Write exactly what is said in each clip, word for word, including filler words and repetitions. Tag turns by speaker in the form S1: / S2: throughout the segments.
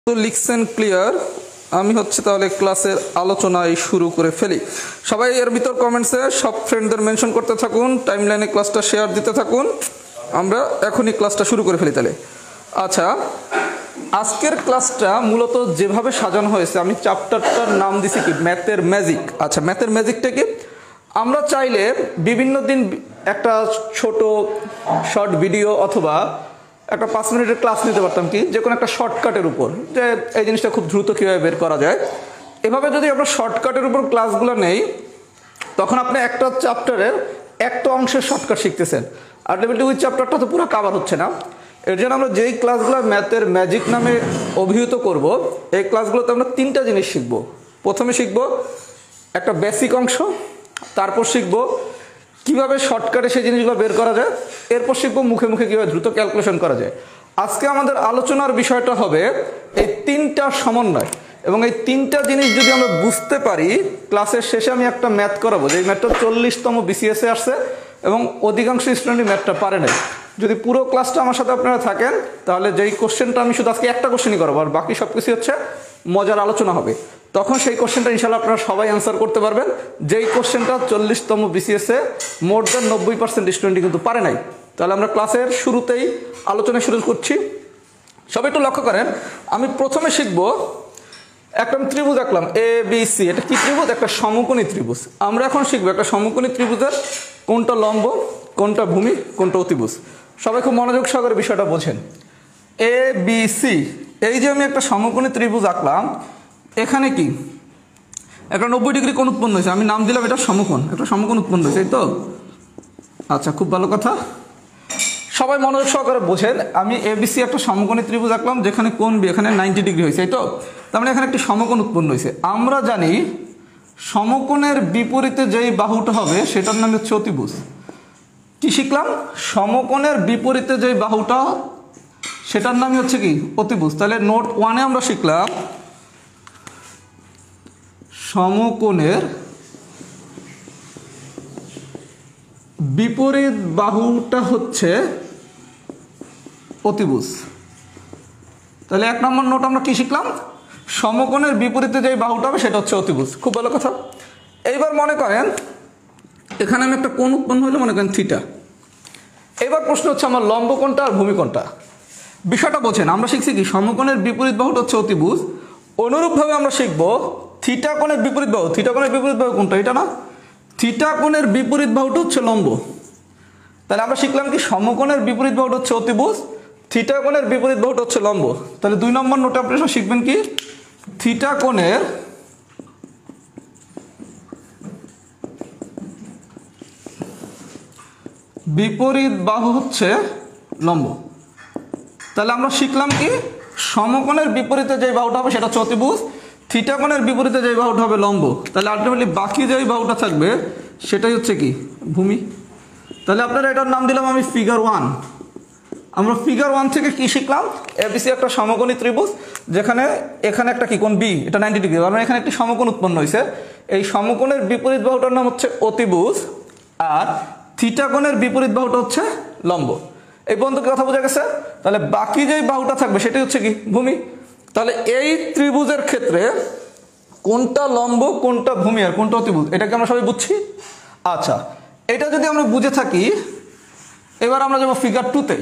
S1: তো লিখছেন ক্লিয়ার। আমি হচ্ছে তাহলে ক্লাসের আলোচনায় শুরু করে ফেলি। সবাই এর ভিতর কমেন্টসে সব ফ্রেন্ডদের মেনশন করতে থাকুন, টাইমলাইনে ক্লাসটা শেয়ার দিতে থাকুন। আমরা এখনই ক্লাসটা শুরু করে ফেলি তাহলে। আচ্ছা, আজকের ক্লাসটা মূলত যেভাবে সাজানো হয়েছে, আমি চ্যাপ্টারটার নাম দিছি কি ম্যাথের ম্যাজিক। আচ্ছা, ম্যাথের ম্যাজিকটা কি, আমরা চাইলে বিভিন্ন দিন একটা ছোট শর্ট ভিডিও অথবা একটা পাঁচ মিনিটের ক্লাস নিতে পারতাম কি যে কোনো একটা শর্টকাটের উপর, যে এই জিনিসটা খুব দ্রুত কীভাবে বের করা যায়। এভাবে যদি আমরা শর্টকাটের উপর ক্লাসগুলো নেই, তখন আপনি একটা চ্যাপ্টারের একটা অংশের শর্টকাট শিখতেছেন, আলটিমেটলি ওই চ্যাপ্টারটা তো পুরো কাভার হচ্ছে না। এর জন্য আমরা যেই ক্লাসগুলো ম্যাথের ম্যাজিক নামে অভিহিত করব, এই ক্লাসগুলোতে আমরা তিনটা জিনিস শিখব। প্রথমে শিখব একটা বেসিক অংশ, তারপর শিখব কিভাবে শর্টকাটে সেই জিনিসগুলো বের করা যায়, এরপর শিখব মুখে মুখে কীভাবে দ্রুত ক্যালকুলেশন করা যায়। আজকে আমাদের আলোচনার বিষয়টা হবে এই তিনটা সমন্বয়, এবং এই তিনটা জিনিস যদি আমরা বুঝতে পারি, ক্লাসের শেষে আমি একটা ম্যাথ করাবো, যে ম্যাথটা চল্লিশতম বিসিএসে আসছে এবং অধিকাংশ স্টুডেন্টই ম্যাথটা পারে নাই। যদি পুরো ক্লাসটা আমার সাথে আপনারা থাকেন, তাহলে যেই কোশ্চেনটা আমি শুধু আজকে একটা কোশ্চেনই করাবো, আর বাকি সব কিছু হচ্ছে মজার আলোচনা হবে। তখন সেই কোশ্চেনটা ইনশাল্লাহ আপনারা সবাই অ্যান্সার করতে পারবেন, যেই কোশ্চেনটা চল্লিশতম বিসিএসে মোর দেন নব্বই পার্সেন্ট স্টুডেন্টই কিন্তু পারে নাই। তাহলে আমরা ক্লাসের শুরুতেই আলোচনা শুরু করছি। সবাই একটু লক্ষ্য করেন, আমি প্রথমে শিখব একটা ত্রিভুজ আঁকলাম এ বি সি। এটা কি ত্রিভুজ? একটা সমকোণী ত্রিভুজ। আমরা এখন শিখবো একটা সমকোণী ত্রিভুজের কোনটা লম্ব, কোনটা ভূমি, কোনটা অতিভুজ। সবাই খুব মনোযোগ সহকারে বিষয়টা বোঝেন। এ বি সি, এই যে আমি একটা সমকোণী ত্রিভুজ আঁকলাম, এখানে কি একটা নব্বই ডিগ্রি কোণ উৎপন্ন হয়েছে, আমি নাম দিলাম এটা সমকোণ। একটা সমকোণ উৎপন্ন হয়েছে, এই তো? আচ্ছা, খুব ভালো কথা, সবাই মনোযোগ সহকারে বোঝেন। আমি এবিসি একটা সমকোণী ত্রিভুজ আঁকলাম, যেখানে কোণ বি এখানে নাইনটি ডিগ্রি হয়েছে, এই তো? তার মানে এখানে একটি সমকোণ উৎপন্ন হয়েছে। আমরা জানি সমকোণের বিপরীতে যেই বাহুটা হবে সেটার নাম হচ্ছে অতিভুজ। কি শিখলাম? সমকোণের বিপরীতে যেই বাহুটা সেটার নামই হচ্ছে কি অতিভুজ। তাহলে নোট ওয়ানে আমরা শিখলাম সমকোণের বিপরীত বাহুটা হচ্ছে অতিভুজ। তাহলে এক নম্বর নোট আমরা কি শিখলাম? সমকোণের বিপরীতে যে বাহুটা হবে সেটা হচ্ছে অতিভুজ। খুব ভালো কথা। এইবার মনে করেন এখানে আমি একটা কোণ উৎপন্ন হইলো, মনে করেন থিটা। এবার প্রশ্ন হচ্ছে আমার লম্ব কোণটা আর ভূমি কোণটা। বিষয়টা বোঝেন, আমরা শিখছি কি সমকোণের বিপরীত বাহুটা হচ্ছে অতিভুজ। অনুরূপভাবে আমরা শিখবো থিটা কোণের বিপরীত বাহু। থিটা কোণের বিপরীত বাহু কোনটা? এটা না? থিটা কোণের বিপরীত বাহুটা হচ্ছে লম্ব। তাহলে আমরা শিখলাম কি সমকোণের বিপরীত বাহুটা হচ্ছে অতিভুজ, থিটা কোণের বিপরীত বাহুটা হচ্ছে লম্ব। তাহলে দুই নম্বর নোটে আপনারা শিখবেন কি থিটা কোণের বিপরীত বাহু হচ্ছে লম্ব। তাহলে আমরা শিখলাম কি সমকোণের বিপরীতে যে বাহুটা হবে সেটা হচ্ছে অতিভুজ, থিটা কোণের বিপরীতে যে বাহুটা হবে লম্ব। তাহলে আলটিমেটলি বাকি যে বাহুটা থাকবে সেটাই হচ্ছে কি ভূমি। তাহলে আপনারা এটার নাম দিলাম আমি ফিগার ওয়ান। আমরা ফিগার ওয়ান থেকে কি শিখলাম? এবিসি একটা সমকোণী ত্রিভুজ, যেখানে এখানে একটা কি কোণ বি, এটা নাইনটি ডিগ্রি, আমরা এখানে একটি সমকোণ উৎপন্ন হয়েছে। এই সমকোণের বিপরীত বাহুটার নাম হচ্ছে অতিভুজ, আর থিটা কোণের বিপরীত বাহুটা হচ্ছে লম্ব। এই পর্যন্ত কথা বোঝা গেছে? তাহলে বাকি যে বাহুটা থাকবে সেটাই হচ্ছে কি ভূমি। তাহলে এই ত্রিভুজের ক্ষেত্রে কোনটা লম্ব, কোনটা ভূমি আর কোনটা অতিভুজ, এটাকে আমরা সবাই বুঝছি। আচ্ছা, এটা যদি আমরা বুঝে থাকি, এবার আমরা যাবো ফিগার টুতে।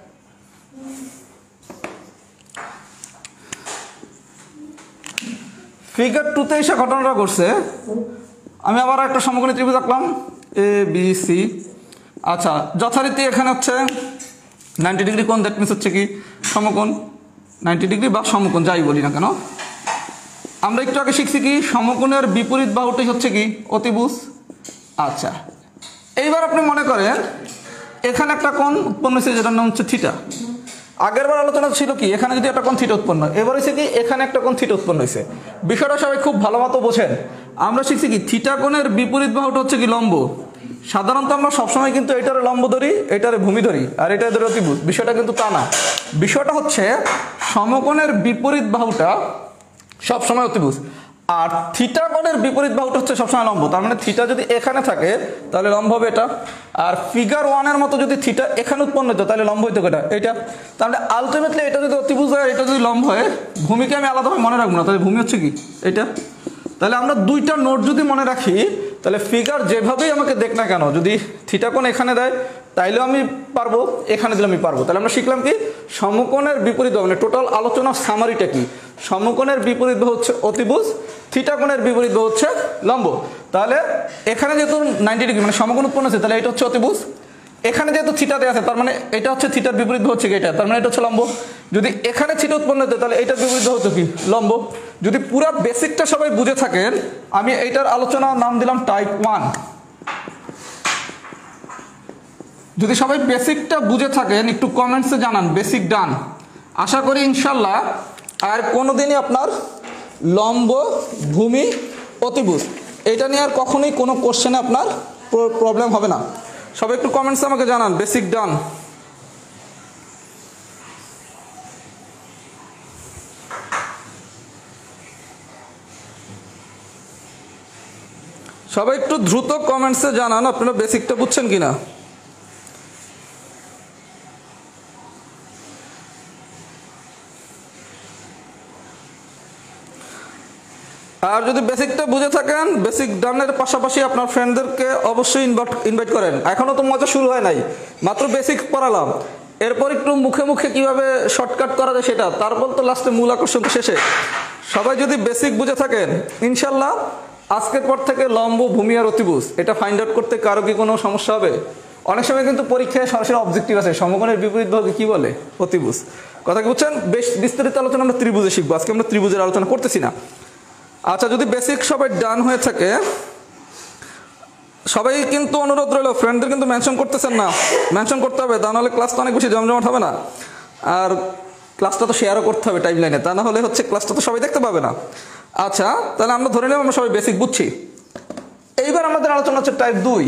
S1: ফিগার টুতে এসে ঘটনাটা ঘটছে, আমি আবার একটা সমকোণী ত্রিভুজ আঁকলাম এ বি সি। আচ্ছা, যথারীতি এখানে হচ্ছে নাইনটি ডিগ্রি কোণ, দ্যাট মিনস হচ্ছে কি সমকোণ নাইনটি ডিগ্রি বা সমকোণ যাই বলি না কেন। আমরা একটু আগে শিখছি কি সমকোণের বিপরীত বাহুটাই হচ্ছে কি অতিভুজ। আচ্ছা, এইবার আপনি মনে করেন এখানে একটা কোণ উৎপন্ন হয়েছে যেটার নাম হচ্ছে থিটা। আগের বার আলোচনা ছিল কি এখানে যদি একটা কোণ থিটা উৎপন্ন হয়, এবার হচ্ছে কি এখানে একটা কোণ থিটা উৎপন্ন হয়েছে। বিষয়টা সবাই খুব ভালো মতো বোঝেন। আমরা শিখছি কি থিটা কোণের বিপরীত বাহুটা হচ্ছে কি লম্ব। সাধারণত আমরা সবসময় কিন্তু এটারে লম্ব ধরি, এটারে ভূমি ধরি, আর এটা ধরে অতিভুজ। বিষয়টা কিন্তু তা না। বিষয়টা হচ্ছে সমকোণের বিপরীত বাহুটা সবসময় অতিভুজ, আর থিটা কোণের বিপরীত বাহুটা হচ্ছে সবসময় লম্ব, তার মানে থিটা যদি এখানে থাকে তাহলে লম্ব হবে এটা। আর ফিগার ওয়ানের মতো যদি থিটা এখানে উৎপন্ন হতো তাহলে লম্ব হইতো এটা এটা। তাহলে আলটিমেটলি এটা যদি অতিভুজ হয়, এটা যদি লম্ব হয়, ভূমিকে আমি আলাদাভাবে মনে রাখবো না, তাহলে ভূমি হচ্ছে কি এটা। তাহলে আমরা দুইটা নোট যদি মনে রাখি, তাহলে ফিগার যেভাবেই আমাকে দেখ না কেন, যদি থিটা কোণ এখানে দেয় তাইলেও আমি পারবো, এখানে দিলে আমি পারবো। তাহলে আমরা শিখলাম কি, সমকোণের বিপরীত বাহু, মানে টোটাল আলোচনার সামারিটা কি, সমকোণের বিপরীত বাহু হচ্ছে অতিভুজ, থিটা কোণের বিপরীত বাহু হচ্ছে লম্ব। তাহলে এখানে যেহেতু নাইনটি ডিগ্রি মানে সমকোণ উৎপন্ন হচ্ছে, তাহলে এটা হচ্ছে অতিভুজ। এখানে যেহেতু থিটাতে আছে, তার মানে এটা হচ্ছে থিটার বিপরীত বাহু হচ্ছে এটা, তার মানে এটা হচ্ছে লম্ব। যদি এখানে থিটা উৎপন্ন হতো তাহলে এটার বিপরীত বাহু হচ্ছে কি, লম্ব। যদি পুরো বেসিকটা সবাই বুঝে থাকেন, আমি এইটার আলোচনার নাম দিলাম টাইপ ওয়ান। যদি সবাই বেসিকটা বুঝে থাকেন একটু কমেন্টসে জানান বেসিক ডান। আশা করি ইনশাল্লাহ আর কোনোদিনই আপনার লম্ব, ভূমি, অতিভুজ এটা নিয়ে আর কখনোই কোনো কোশ্চেনে আপনার প্রবলেম হবে না। সবাই একটু কমেন্টসে আমাকে জানান বেসিক ডান। সবাই একটু দ্রুত কমেন্টসে জানান আপনারা বেসিকটা বুঝছেন কিনা। আর যদি বেসিকটা বুঝে থাকেন, বেসিক ডানের পাশাপাশি আপনার ফ্রেন্ডদেরকে অবশ্যই ইনভাইট ইনভাইট করেন। এখনও তো মজা শুরু হয় নাই, মাত্র বেসিক পড়ালাম, এরপর একটু মুখে মুখে কিভাবে শর্টকাট করা যায় সেটা, তারপর তো লাস্টে মূল আকর্ষণ শেষে। সবাই যদি বেসিক বুঝে থাকেন ইনশাল্লাহ আজকের পর থেকে লম্ব, ভূমি আর অতিভুজ এটা ফাইন্ড আউট করতে কারো কি কোনো সমস্যা হবে? অনেক সময় কিন্তু পরীক্ষায় সরাসরি অবজেক্টিভ আছে, সমকোণের বিপরীত বাহুকে কি বলে, অতিভুজ। কথা কি বুঝছেন? বেশ বিস্তারিত আলোচনা আমরা ত্রিভুজে শিখবো, আজকে আমরা ত্রিভুজের আলোচনা করতেছি না। আচ্ছা, যদি বেসিক সবাই ডান হয়ে থাকে, সবাই কিন্তু অনুরোধ রইল, ফ্রেন্ডদের কিন্তু মেনশন করতেছেন না, মেনশন করতে হবে, তা নাহলে ক্লাসটা অনেক বেশি জমজমাট হবে না। আর ক্লাসটা তো শেয়ারও করতে হবে টাইম লাইনে, তা না হলে হচ্ছে ক্লাসটা তো সবাই দেখতে পাবে না। আচ্ছা, তাহলে আমরা ধরে নিলাম আমরা সবাই বেসিক বুঝছি। এইবার আমাদের আলোচনা হচ্ছে টাইপ দুই।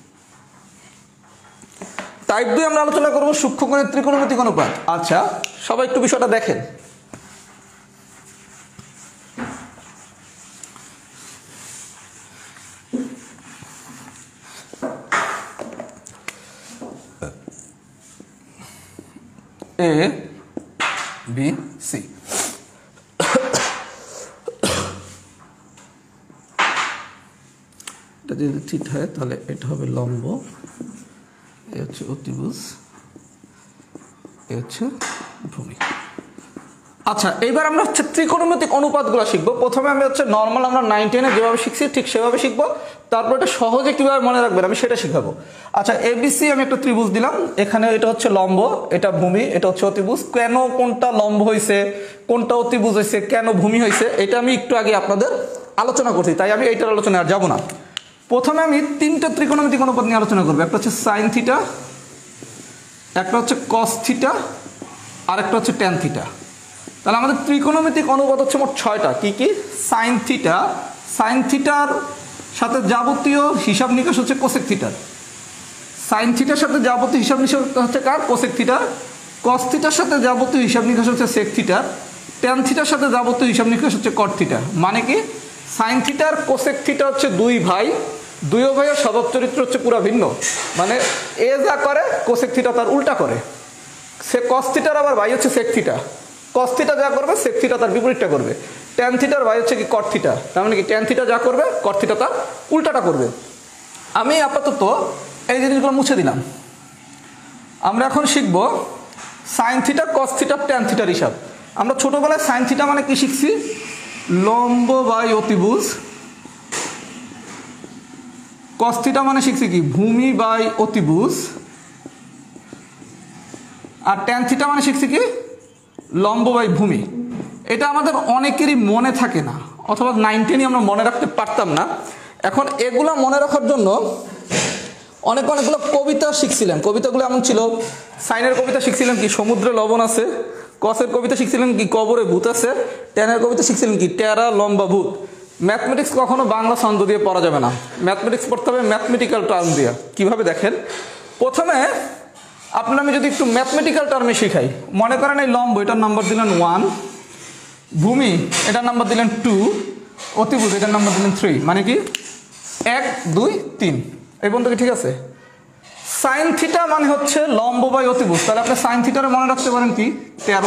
S1: টাইপ দুই আমরা আলোচনা করবো সূক্ষ্মকোণের ত্রিকোণমিতিক অনুপাত। আচ্ছা, সবাই একটু বিষয়টা দেখেন। এ বি সি, এটা যদি থিটা হয় তাহলে এটা হবে লম্ব, এ হচ্ছে অতিভুজ, এ হচ্ছে ভূমি। আচ্ছা, এইবার আমরা হচ্ছে ত্রিকোণমিতিক অনুপাতগুলো শিখবো। প্রথমে আমি হচ্ছে নর্মাল আমরা নাইন টেনে যেভাবে শিখছি ঠিক সেভাবে শিখবো, তারপর এটা সহজে কিভাবে মনে রাখবেন আমি সেটা শিখাবো। আচ্ছা, এবিসি আমি একটা ত্রিভুজ দিলাম, এখানে এটা হচ্ছে লম্ব, এটা ভূমি, এটা হচ্ছে অতিভুজ। কেন কোনটা লম্ব হয়েছে, কোনটা অতিভুজ হয়েছে, কেন ভূমি হয়েছে, এটা আমি একটু আগে আপনাদের আলোচনা করছি, তাই আমি এইটার আলোচনা আর যাবো না। প্রথমে আমি তিনটা ত্রিকোণমিতিক অনুপাত নিয়ে আলোচনা করবো। একটা হচ্ছে সাইন থিটা, একটা হচ্ছে কস থিটা, আর একটা হচ্ছে ট্যান থিটা। তাহলে আমাদের ত্রিকোণমিতিক অনুপাত হচ্ছে মোট ছয়টা। কি কি? সাইন থিটা, সাইন থিটার সাথে যাবতীয় হিসাব নিকাশ হচ্ছে কোসেক থিটার। সাইন থিটার সাথে যাবতীয় হিসাব নিকাশ হচ্ছে কার? কোসেক থিটার। কস থিটার সাথে যাবতীয় হিসাব নিকাশ হচ্ছে সেক থিটার। ট্যান থিটার সাথে যাবতীয় হিসাব নিকাশ হচ্ছে কট থিটা। মানে কি? সাইন থিটার কোসেক থিটা হচ্ছে দুই ভাই, দুই ভাইয়ের স্বভাব চরিত্র হচ্ছে পুরা ভিন্ন। মানে এ যা করে কোসেক থিটা তার উল্টা করে। সে কস থিটার আবার ভাই হচ্ছে সেক থিটা, কস থিটা যা করবে সেক থিটা তার বিপরীতটা করবে। ট্যান থিটার ভাই হচ্ছে কি কট থিটা, তার মানে কি ট্যান থিটা যা করবে কট থিটা তার উল্টাটা করবে। আমি আপাতত এই জিনিসগুলো মুছে দিলাম। আমরা এখন শিখব sine theta, cos theta, tan থিটার হিসাব। আমরা ছোটবেলায় সাইন থিটা মানে কি শিখছি? লম্ব বাই অতিভুজ। কস থিটা মানে শিখছি কি? ভূমি বাই অতিভুজ। আর ট্যান থিটা মানে শিখছি কি? লম্ব বাই ভূমি। এটা আমাদের অনেকেরই মনে থাকে না, অথবা নাইন টেনই আমরা মনে রাখতে পারতাম না। এখন এগুলা মনে রাখার জন্য অনেক অনেকগুলো কবিতা শিখছিলেন। কবিতাগুলো এমন ছিল, সাইনের কবিতা শিখছিলেন কি? সমুদ্রে লবণ আছে। কসের কবিতা শিখছিলেন কি? কবরে ভূত আছে। ট্যানের কবিতা শিখছিলেন কি? টেরা লম্বা ভূত। ম্যাথমেটিক্স কখনো বাংলা ছন্দ দিয়ে পড়া যাবে না, ম্যাথমেটিক্স পড়তে হবে ম্যাথমেটিক্যাল টার্ম দিয়ে। কীভাবে দেখেন, প্রথমে আপনার আমি যদি একটু ম্যাথমেটিক্যাল টার্মে শিখাই, মনে করেন এই লম্ব এটার নাম্বার দিলেন ওয়ান, ভূমি এটার নাম্বার দিলেন টু, অতিভুজ, এটার নাম্বার দিলেন থ্রি, মানে কি এক দুই তিন, এই পর্যন্ত কি ঠিক আছে? সাইন থিটা মানে হচ্ছে লম্ব বাই অতিভুজ, তাহলে আপনি সাইন থিটারে মনে রাখতে পারেন কি তেরো।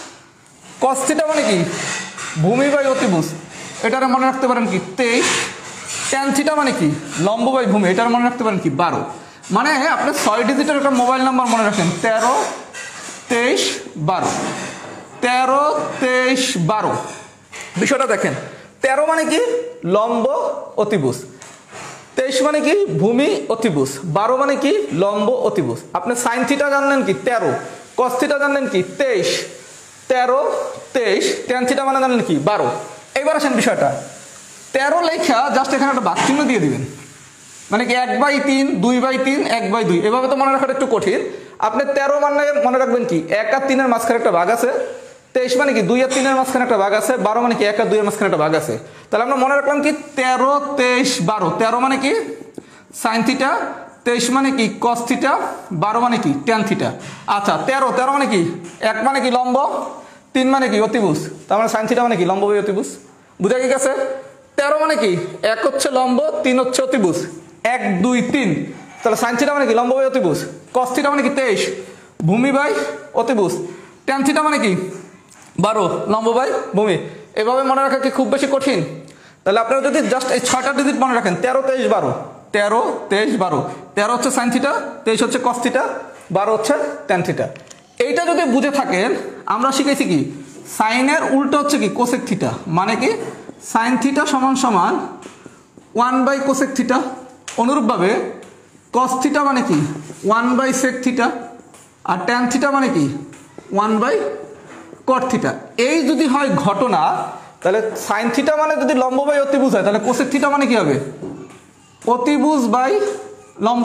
S1: কস থিটা মানে কি ভূমি বাই অতিভুজ, এটারে মনে রাখতে পারেন কি তেইশ। ট্যান থিটা মানে কি লম্ব বাই ভূমি, এটার মনে রাখতে পারেন কি বারো। মানে আপনি ছয় ডিজিটের একটা মোবাইল নাম্বার মনে রাখেন তেরো তেইশ বারো, তেরো তেইশ বারো। বিষয়টা দেখেন, তেরো মানে কি লম্ব অতিভুজ, তেইশ মানে কি ভূমি অতিভুজ, বারো মানে কি লম্ব অতিভুজ। আপনি সাইন থিটা জানলেন কি তেরো, কস থিটা জানলেন কি তেইশ, তেরো তেইশ, ট্যান থিটা মানে জানলেন কি বারো। এইবার আসেন বিষয়টা, তেরো লেখা জাস্ট এখানে একটা বাক চিহ্ন দিয়ে দিবেন, মানে কি এক বাই তিন, দুই বাই তিন, এক বাই দুই, এভাবে তো মনে রাখাটা একটু কঠিন। আপনি তেরো মানে মনে রাখবেন কি এক আর তিনের মাঝখানে একটা ভাগ আছে, তেইশ মানে কি দুই আর তিনের মাঝখানে একটা ভাগ আছে, বারো মানে কি এক আর দুইয়ের মাঝখানে একটা ভাগ আছে। তাহলে আমরা মনে রাখলাম কি তেরো তেইশ বারো, তেরো মানে কি সাইন থিটা, তেইশ মানে কি কস থিটা, বারো মানে কি ট্যান থিটা। আচ্ছা তেরো, তেরো মানে কি এক মানে কি লম্ব, তিন মানে কি অতিভুজ, তার মানে সাইন থিটা মানে কি লম্ব বাই অতিভুজ, বুঝা কি গেছে? তেরো মানে কি এক হচ্ছে লম্ব, তিন হচ্ছে অতিভুজ, এক দুই তিন, তাহলে সাইন থিটা মানে কি লম্ব বাই অতিভুজ, কস থিটা মানে কি তেইশ ভূমি বাই অতিভুজ, ট্যান থিটা মানে কি বারো লম্ব বাই ভূমি। এভাবে মনে রাখা কি খুব বেশি কঠিন? তাহলে আপনারা যদি জাস্ট এই ছয়টা ডিজিট মনে রাখেন তেরো তেইশ বারো, তেরো তেইশ বারো, তেরো হচ্ছে সাইন থিটা, তেইশ হচ্ছে কস থিটা, বারো হচ্ছে ট্যান থিটা। এইটা যদি বুঝে থাকেন, আমরা শিখেছি কি সাইনের উল্টো হচ্ছে কি কোসেক থিটা, মানে কি সাইন থিটা সমান সমান ওয়ান বাই কোসেক থিটা। অনুরূপভাবে কস থিটা মানে কি ওয়ান বাই সেক থিটা, আর ট্যান থিটা মানে কি ওয়ান বাই কট থিটা। এই যদি হয় ঘটনা, তাহলে সাইন থিটা মানে যদি লম্ব বাই অতিভুজ হয়, তাহলে কোসেক থিটা মানে কি হবে অতিভুজ বাই লম্ব।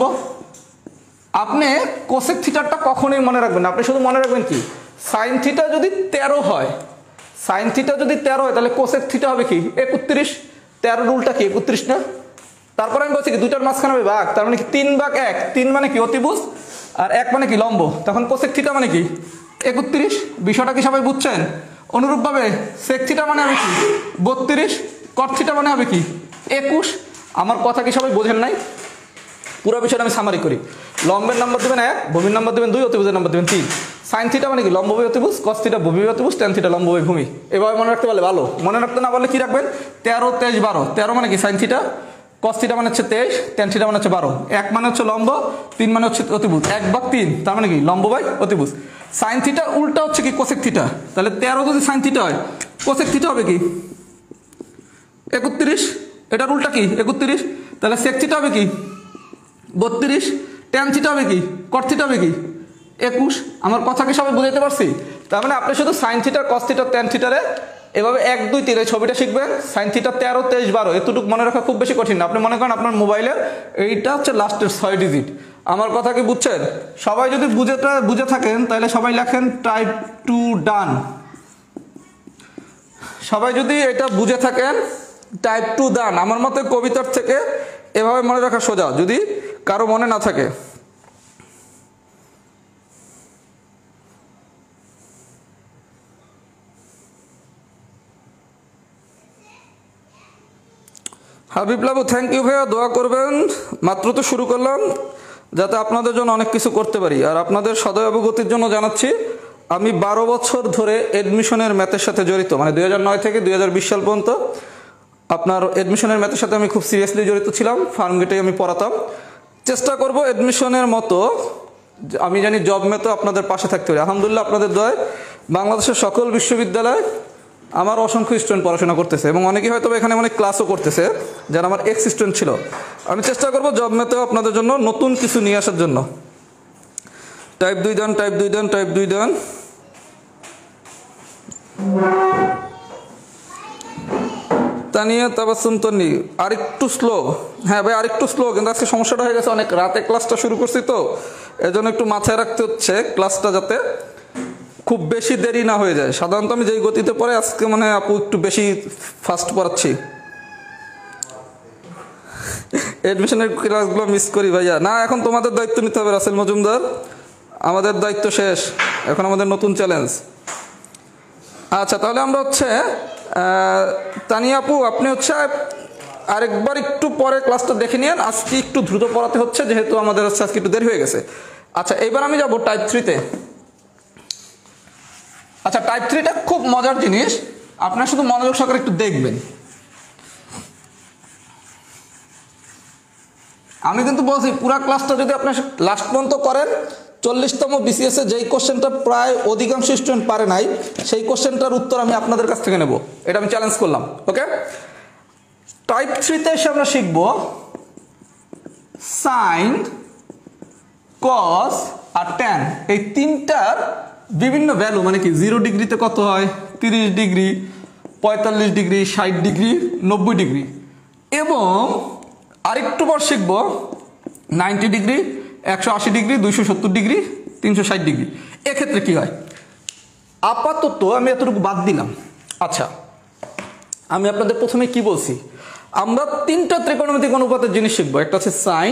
S1: আপনি কোসেক থিটারটা কখনোই মনে রাখবেন না, আপনি শুধু মনে রাখবেন কি সাইন থিটা যদি তেরো হয়, সাইন থিটা যদি তেরো হয় তাহলে কোসেক থিটা হবে কি একত্রিশ, তেরোর উল্টা কি একত্রিশ না? তারপরে আমি বলছি কি দুইটার মাঝখানে হবে ভাগ, তার মানে কি তিন ভাগ এক, তিন মানে কি অতিভুজ আর এক মানে কি লম্ব, তখন কোসেক থিটা মানে কি একত্রিশ। বিষয়টা কি সবাই বুঝছেন? অনুরূপভাবে সেক থিটা মানে হবে কি বত্রিশ, কট থিটা মানে হবে কি একুশ। আমার কথা কি সবাই বোঝেন নাই? পুরো বিষয়টা আমি সামারি করি। লম্বের নাম্বার দেবেন এক, ভূমির নাম্বার দেবেন দুই, অতিভুজের নাম্বার দেবেন তিন। সাইন থিটা মানে কি লম্ব বাই অতিভুজ, কস থিটা ভূমি বাই অতিভুজ, ট্যান থিটা লম্ব বাই ভূমি। এভাবে মনে রাখতে পারলে ভালো, মনে রাখতে না পারলে কি রাখবেন তেরো তেইশ বারো। তেরো মানে কি সাইন থিটা, কস থিটা মানে হচ্ছে তেইশ, ট্যান থিটা মানে হচ্ছে বারো, এক মানে হচ্ছে লম্ব, তিন মানে হচ্ছে অতিভুজ, এক ভাগ তিন, তার মানে কি লম্ব বাই অতিভুজ। সাইন থিটা উল্টা হচ্ছে কি কোসেক থিটা, তাহলে তেরো যদি সাইন থিটা হয় কোসেক থিটা হবে কি একত্রিশ, এটার উল্টা কি একত্রিশ, তাহলে সেক থিটা হবে কি বত্রিশ, ট্যান থিটা হবে কি কট থিটা হবে কি একুশ। আমার কথা কি সবাই বুঝাইতে পারছি? তার মানে আপনি শুধু sine theta, cos theta, tan থিটারে এভাবে এক দুই তিন এই ছবিটা শিখবেন। সাইন থিটা তেরো তেইশ বারো, এতটুকু মনে রাখা খুব বেশি কঠিন না। আপনি মনে করেন আপনার মোবাইলের এইটা হচ্ছে লাস্টের ছয় ডিজিট। আমার কথা কি বুঝছেন? সবাই যদি বুঝেটা বুঝে থাকেন তাহলে সবাই লেখেন টাইপ টু ডান। সবাই যদি এটা বুঝে থাকেন টাইপ টু ডান। আমার মতে কবিতার থেকে এভাবে মনে রাখা সোজা, যদি কারো মনে না থাকে। হাবিব লাবু থ্যাংক ইউ ভাইয়া, দোয়া করবেন। মাত্র তো শুরু করলাম, যাতে আপনাদের জন্য অনেক কিছু করতে পারি। আর আপনাদের সদয় অবগতির জন্য জানাচ্ছি, আমি বারো বছর ধরে এডমিশনের ম্যাথের সাথে জড়িত, মানে দুই হাজার নয় থেকে দুই হাজার বিশ সাল পর্যন্ত আপনার এডমিশনের ম্যাথের সাথে আমি খুব সিরিয়াসলি জড়িত ছিলাম। ফার্মগেটে আমি পড়াতাম। চেষ্টা করব এডমিশনের মতো আমি জানি জব ম্যাথও আপনাদের পাশে থাকতে পারি। আলহামদুলিল্লাহ আপনাদের দয়ায় বাংলাদেশের সকল বিশ্ববিদ্যালয় আমার অসংখ্য স্টুডেন্ট পড়াশোনা করতেছে, এবং অনেকেই হয়তো এখানে অনেক ক্লাসও করতেছে যারা আমার এক্স স্টুডেন্ট ছিল। আমি চেষ্টা করব জব ম্যাথেও আপনাদের জন্য নতুন কিছু নিয়ে আসার জন্য। টাইপ দুই দেন, টাইপ দুই দেন, টাইপ দুই দেন। তানিয়া তাবাসসুম তন্নি আরেকটু স্লো। হ্যাঁ ভাই আরেকটু স্লো, কিন্তু আজকে সমস্যাটা হয়ে গেছে, অনেক রাতে ক্লাসটা শুরু করছি তো, এজন্য একটু মাথায় রাখতে হচ্ছে ক্লাসটা যাতে খুব বেশি দেরি না হয়ে যায়। সাধারণত আমি যেই গতিতে পড়ে আজকে মানে আপু একটু বেশি ফাস্ট পড়াচ্ছি। এডমিশনের ক্লাসগুলো মিস করি ভাইয়া। না, এখন তোমাদের দায়িত্ব নিতে হবে রাসেল মজুমদার, আমাদের দায়িত্ব শেষ, এখন আমাদের নতুন চ্যালেঞ্জ। আচ্ছা তাহলে আমরা হচ্ছে তানিয়া আপু আপনি হচ্ছে আরেকবার একটু পরে ক্লাসটা দেখে নিন, আজকে একটু দ্রুত পড়াতে হচ্ছে যেহেতু আমাদের হচ্ছে আজকে একটু দেরি হয়ে গেছে। আচ্ছা এইবার আমি যাব টাইপ থ্রিতে। আচ্ছা টাইপ থ্রিটা খুব মজার জিনিস, আপনার শুধু মনোযোগ সহকারে একটু দেখবেন। আমি কিন্তু বলছি পুরা ক্লাসটা যদি আপনি লাস্ট পর্যন্ত করেন, চল্লিশতম বিসিএস এ যেই কোশ্চেনটা প্রায় অধিকাংশ স্টুডেন্ট পারে নাই সেই কোশ্চেনটার উত্তর আমি আপনাদের কাছ থেকে নেব, এটা আমি চ্যালেঞ্জ করলাম। ওকে, টাইপ থ্রিতে এসে আমরা শিখব সাইন, কস আর ট্যান, এই তিনটার বিভিন্ন ভ্যালু, মানে কি জিরো ডিগ্রিতে কত হয়, তিরিশ ডিগ্রি, পঁয়তাল্লিশ ডিগ্রি, ষাট ডিগ্রি, নব্বই ডিগ্রি, এবং আরেকটু পর শিখব নাইনটি ডিগ্রি, একশো আশি ডিগ্রি, দুইশো সত্তর ডিগ্রি, তিনশো ষাট ডিগ্রি। এক্ষেত্রে কি হয় আপাতত আমি এতটুকু বাদ দিলাম। আচ্ছা আমি আপনাদের প্রথমে কি বলছি, আমরা তিনটা ত্রিকোণমিতিক অনুপাতের জিনিস শিখবো, একটা হচ্ছে সাইন,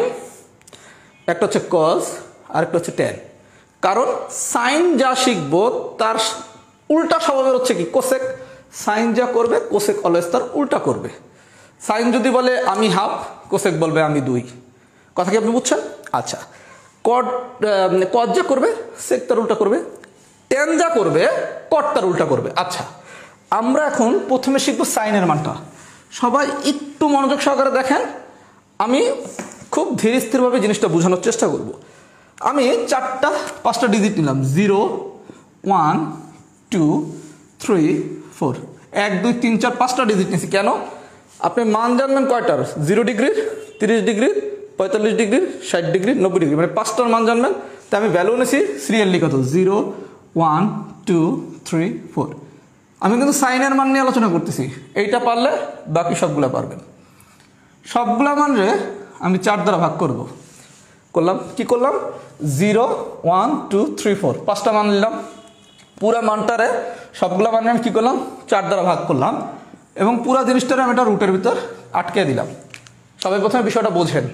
S1: একটা হচ্ছে কস আর একটা হচ্ছে ট্যান। কারণ সাইন যা শিখবো তার উল্টা স্বভাবের হচ্ছে কি কোসেক, সাইন যা করবে কোসেক অলওয়েজ তার উল্টা করবে। সাইন যদি বলে আমি হাফ, কোসেক বলবে আমি দুই। কথা কি আপনি বুঝছেন? আচ্ছা কট কট যা করবে সেক তার উল্টা করবে, ট্যান যা করবে কট তার উল্টা করবে। আচ্ছা আমরা এখন প্রথমে শিখবো সাইনের মানটা। সবাই একটু মনোযোগ সহকারে দেখেন, আমি খুব ধীরে স্থিরভাবে জিনিসটা বোঝানোর চেষ্টা করব। আমি চারটা পাঁচটা ডিজিট নিলাম, zero, one, two, three, four, এক দুই তিন চার পাঁচটা ডিজিট নিয়েছি। কেন? আপনি মান জানবেন কয়টার, জিরো ডিগ্রির, তিরিশ ডিগ্রির, পঁয়তাল্লিশ ডিগ্রির, ষাট ডিগ্রি, নব্বই ডিগ্রি, মানে পাঁচটার মান জানবেন। তাই আমি ভ্যালু নিয়েছি সিরিয়ালি কত, zero, one, two, three, four. আমি কিন্তু সাইনের মান নিয়ে আলোচনা করতেছি, এইটা পারলে বাকি সবগুলা পারবেন। সবগুলা মানরে আমি চার দ্বারা ভাগ করব, করলাম কি করলাম, zero, one, two, three, four, পাঁচটা মান নিলাম। পুরা মানটারে সবগুলা মানে আমি কী করলাম, চার দ্বারা ভাগ করলাম, এবং পুরা জিনিসটারে আমি একটা রুটের ভিতর আটকে দিলাম। সবাই প্রথমে বিষয়টা বোঝেন,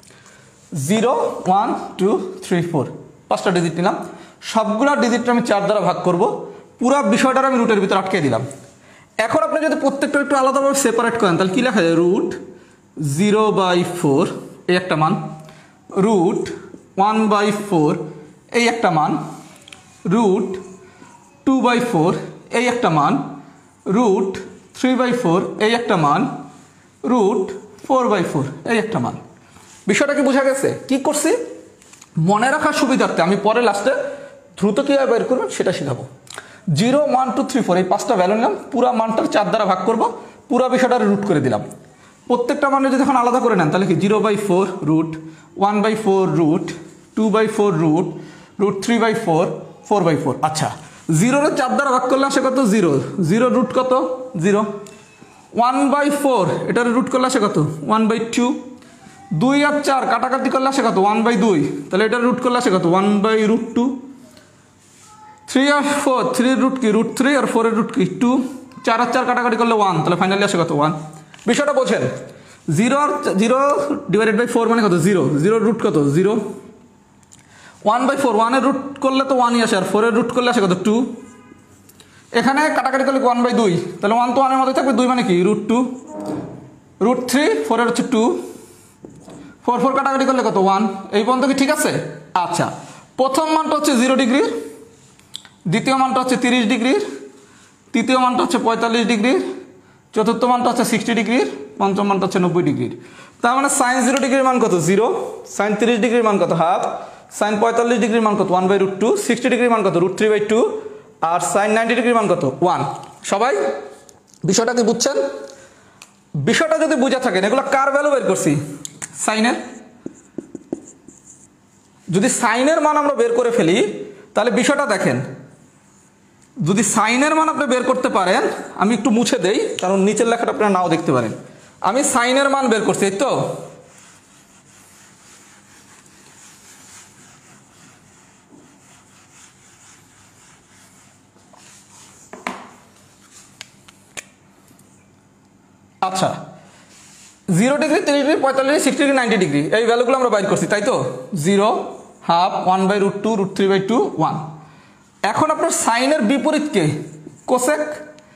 S1: zero, one, two, three, four, পাঁচটা ডিজিট নিলাম, সবগুলা ডিজিটটা আমি চার দ্বারা ভাগ করব, পুরা বিষয়টার আমি রুটের ভিতর আটকে দিলাম। এখন আপনি যদি প্রত্যেকটা একটু আলাদাভাবে সেপারেট করেন তাহলে কী লেখা যায়, রুট জিরো বাই ফোর এই একটা মান, রুট ওয়ান বাই ফোর এই একটা মান, রুট টু বাই ফোর এই একটা মান, রুট থ্রি বাই ফোর এই একটা মান, রুট ফোর বাই ফোর এই একটা মান। বিষয়টা কি বোঝা গেছে? কি করছি মনে রাখার সুবিধার্থে আমি পরে লাস্টে দ্রুত কীভাবে বের করবেন সেটা শেখাবো। Zero, one, two, three, four এই পাঁচটা ভ্যালু নিলাম, পুরা মানটার চার দ্বারা ভাগ করবো, পুরা বিষয়টা রুট করে দিলাম। প্রত্যেকটা মানে যদি এখন আলাদা করে নেন তাহলে কি, zero by four root, one by four root, two by four root, root three by four, four by four. আচ্ছা জিরোর চার দ্বারা ভাগ করলে আসে কত, জিরো, জিরো রুট কত, জিরো। ওয়ান বাই ফোর এটার রুট করলে আসে কত, ওয়ান বাই টু। দুই আর চার কাটাকাটি করলে আসে কত, ওয়ান বাই দুই, তাহলে এটার রুট করলে আসে কত, one by root two. Three আর ফোর, থ্রির রুট কি, রুট থ্রি, আর ফোরের রুট কি, টু। চার আর চার কাটাকাটি করলে ওয়ান, তাহলে ফাইনালি আসে কত, ওয়ান। বিষয়টা বোঝেন, জিরো আর জিরো ডিভাইডেড বাই ফোর মানে কত, জিরো, জিরোর রুট কত, জিরো। ওয়ান বাই ফোর, ওয়ানের রুট করলে তো ওয়ানই আসে, আর ফোরের রুট করলে আসে কত, টু। এখানে কাটাকাটি করলে ওয়ান বাই দুই, তাহলে ওয়ান তো ওয়ানের মধ্যে থাকবে, দুই মানে কি, রুট টু। রুট থ্রি, ফোরের হচ্ছে টু, ফোর ফোর কাটাকাটি করলে কত, ওয়ান। এই পর্যন্ত কি ঠিক আছে? আচ্ছা প্রথম মানটা হচ্ছে জিরো ডিগ্রির, দ্বিতীয় মানটা হচ্ছে তিরিশ ডিগ্রির, তৃতীয় মানটা হচ্ছে পঁয়তাল্লিশ ডিগ্রির, চতুর্থ মানটা হচ্ছে সিক্সটি ডিগ্রির, পঞ্চম মানটা হচ্ছে নব্বই ডিগ্রির। তার মানে সাইন জিরো ডিগ্রির মান কত, জিরো। সাইন তিরিশ ডিগ্রির মান কত, হাফ। সাইন পঁয়তাল্লিশ ডিগ্রির মান কত, one by root two. Sixty ডিগ্রির মান কত, রুট থ্রি বাই টু। আর সাইন নাইনটি ডিগ্রির মান কত, ওয়ান। সবাই বিষয়টা কি বুঝছেন? বিষয়টা যদি বুঝে থাকেন, এগুলো কার ভ্যালু বের করছি, সাইনের। যদি সাইনের মান আমরা বের করে ফেলি তাহলে বিষয়টা দেখেন, যদি সাইনের মান আপনি বের করতে পারেন, আমি একটু মুছে দেই কারণ নিচের লেখাটা আপনারা নাও দেখতে পারেন। আমি সাইনের মান বের করছি, এই তো আচ্ছা জিরো ডিগ্রি, তিরিশ ডিগ্রি, পঁয়তাল্লিশ degree, sixty degree, ninety degree এই ভ্যালুগুলো আমরা বাইর করছি, তাই তো। Zero, half, one by root two, root three by two, one. এখন আপনার সাইনের বিপরীতকে কোসেক,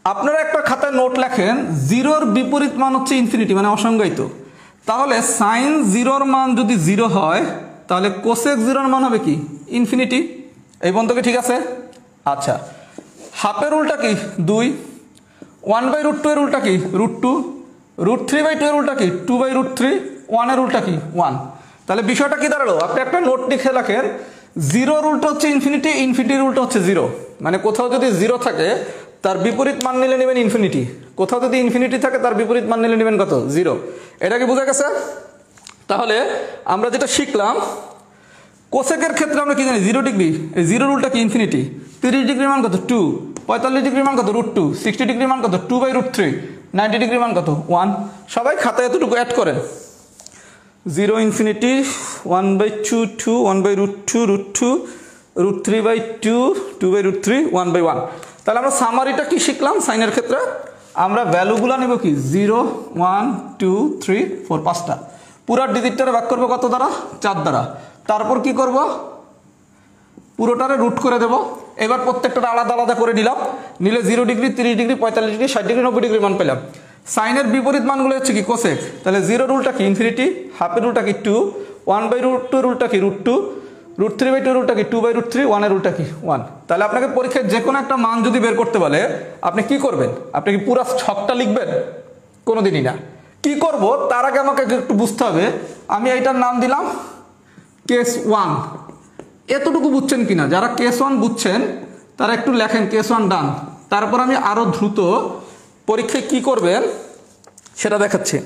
S1: আপনারা একটা খাতায় নোট লেখেন জিরোর বিপরীত মান হচ্ছে ইনফিনিটি মানে অসংজ্ঞায়িত, তাহলে সাইন জিরোর মান যদি জিরো হয় তাহলে কোসেক জিরোর মান হবে কি ইনফিনিটি। এই পর্যন্ত কি ঠিক আছে? আচ্ছা, হাফের উল্টা কি দুই, ওয়ান বাই রুট টু এর উল্টা কি root two, root three by two এর উল্টা কি টু বাই রুট থ্রি, ওয়ানের উল্টা কি ওয়ান। তাহলে বিষয়টা কি দাঁড়ালো? আপনি একটা নোট লিখে রাখেন জিরোর উল্টা হচ্ছে ইনফিনিটি, ইনফিনিটির উল্টা হচ্ছে জিরো। মানে কোথাও যদি জিরো থাকে তার বিপরীত মান নিলে নেবেন ইনফিনিটি, কোথাও যদি ইনফিনিটি থাকে তার বিপরীত মান নিলে নেবেন কত জিরো। এটা কি বোঝা গেছে? তাহলে আমরা যেটা শিখলাম কোসেকের ক্ষেত্রে আমরা কি জানি জিরো ডিগ্রি, এই জিরোর উল্টা কি ইনফিনিটি, তিরিশ ডিগ্রির মান কত টু, পঁয়তাল্লিশ ডিগ্রির মান কত রুট টু, সিক্সটি ডিগ্রির মান কত two by root three, ninety ডিগ্রির মান কত ওয়ান। সবাই খাতায় এতটুকু অ্যাড করেন, zero infinity, one by two two, one by root two root two, root three by two, two by root three, one by one. তাহলে আমরা সামারিটা কি শিখলাম সাইনের ক্ষেত্রে? আমরা ভ্যালুগুলো নেব কি zero, one, two, three, four, পাঁচটা। পুরা ডিজিটটারে ভাগ করবো কত দ্বারা? চার দ্বারা। তারপর কি করব? পুরোটারে রুট করে দেব। এবার প্রত্যেকটা আলাদা আলাদা করে নিলাম, নিলে জিরো ডিগ্রি, তিরিশ ডিগ্রি, পঁয়তাল্লিশ ডিগ্রি, ষাট ডিগ্রি, নব্বই ডিগ্রি মান পেলাম। সাইনের বিপরীত মানগুলো হচ্ছে কি কোসেক, তাহলে জিরো রুলটা কি ইনফিনিটি, হাফের রুলটা কি two, one by root two রুলটা কি root two, root three by two রুলটা কি টু বাই রুট থ্রি, ওয়ানের রুলটা কি ওয়ান। তাহলে আপনাকে পরীক্ষায় যে কোনো একটা মান যদি বের করতে বলে আপনি কি করবেন? আপনি কি পুরো ছকটা লিখবেন? কোনোদিনই না। কি করব তার আগে আমাকে একটু বুঝতে হবে। আমি এইটার নাম দিলাম কেস ওয়ান। এতটুকু বুঝছেন কিনা? যারা কেস ওয়ান বুঝছেন তারা একটু লেখেন কেস ওয়ান ডান। তারপর আমি আরো দ্রুত পরীক্ষায় কি করবেন সেটা দেখাচ্ছি।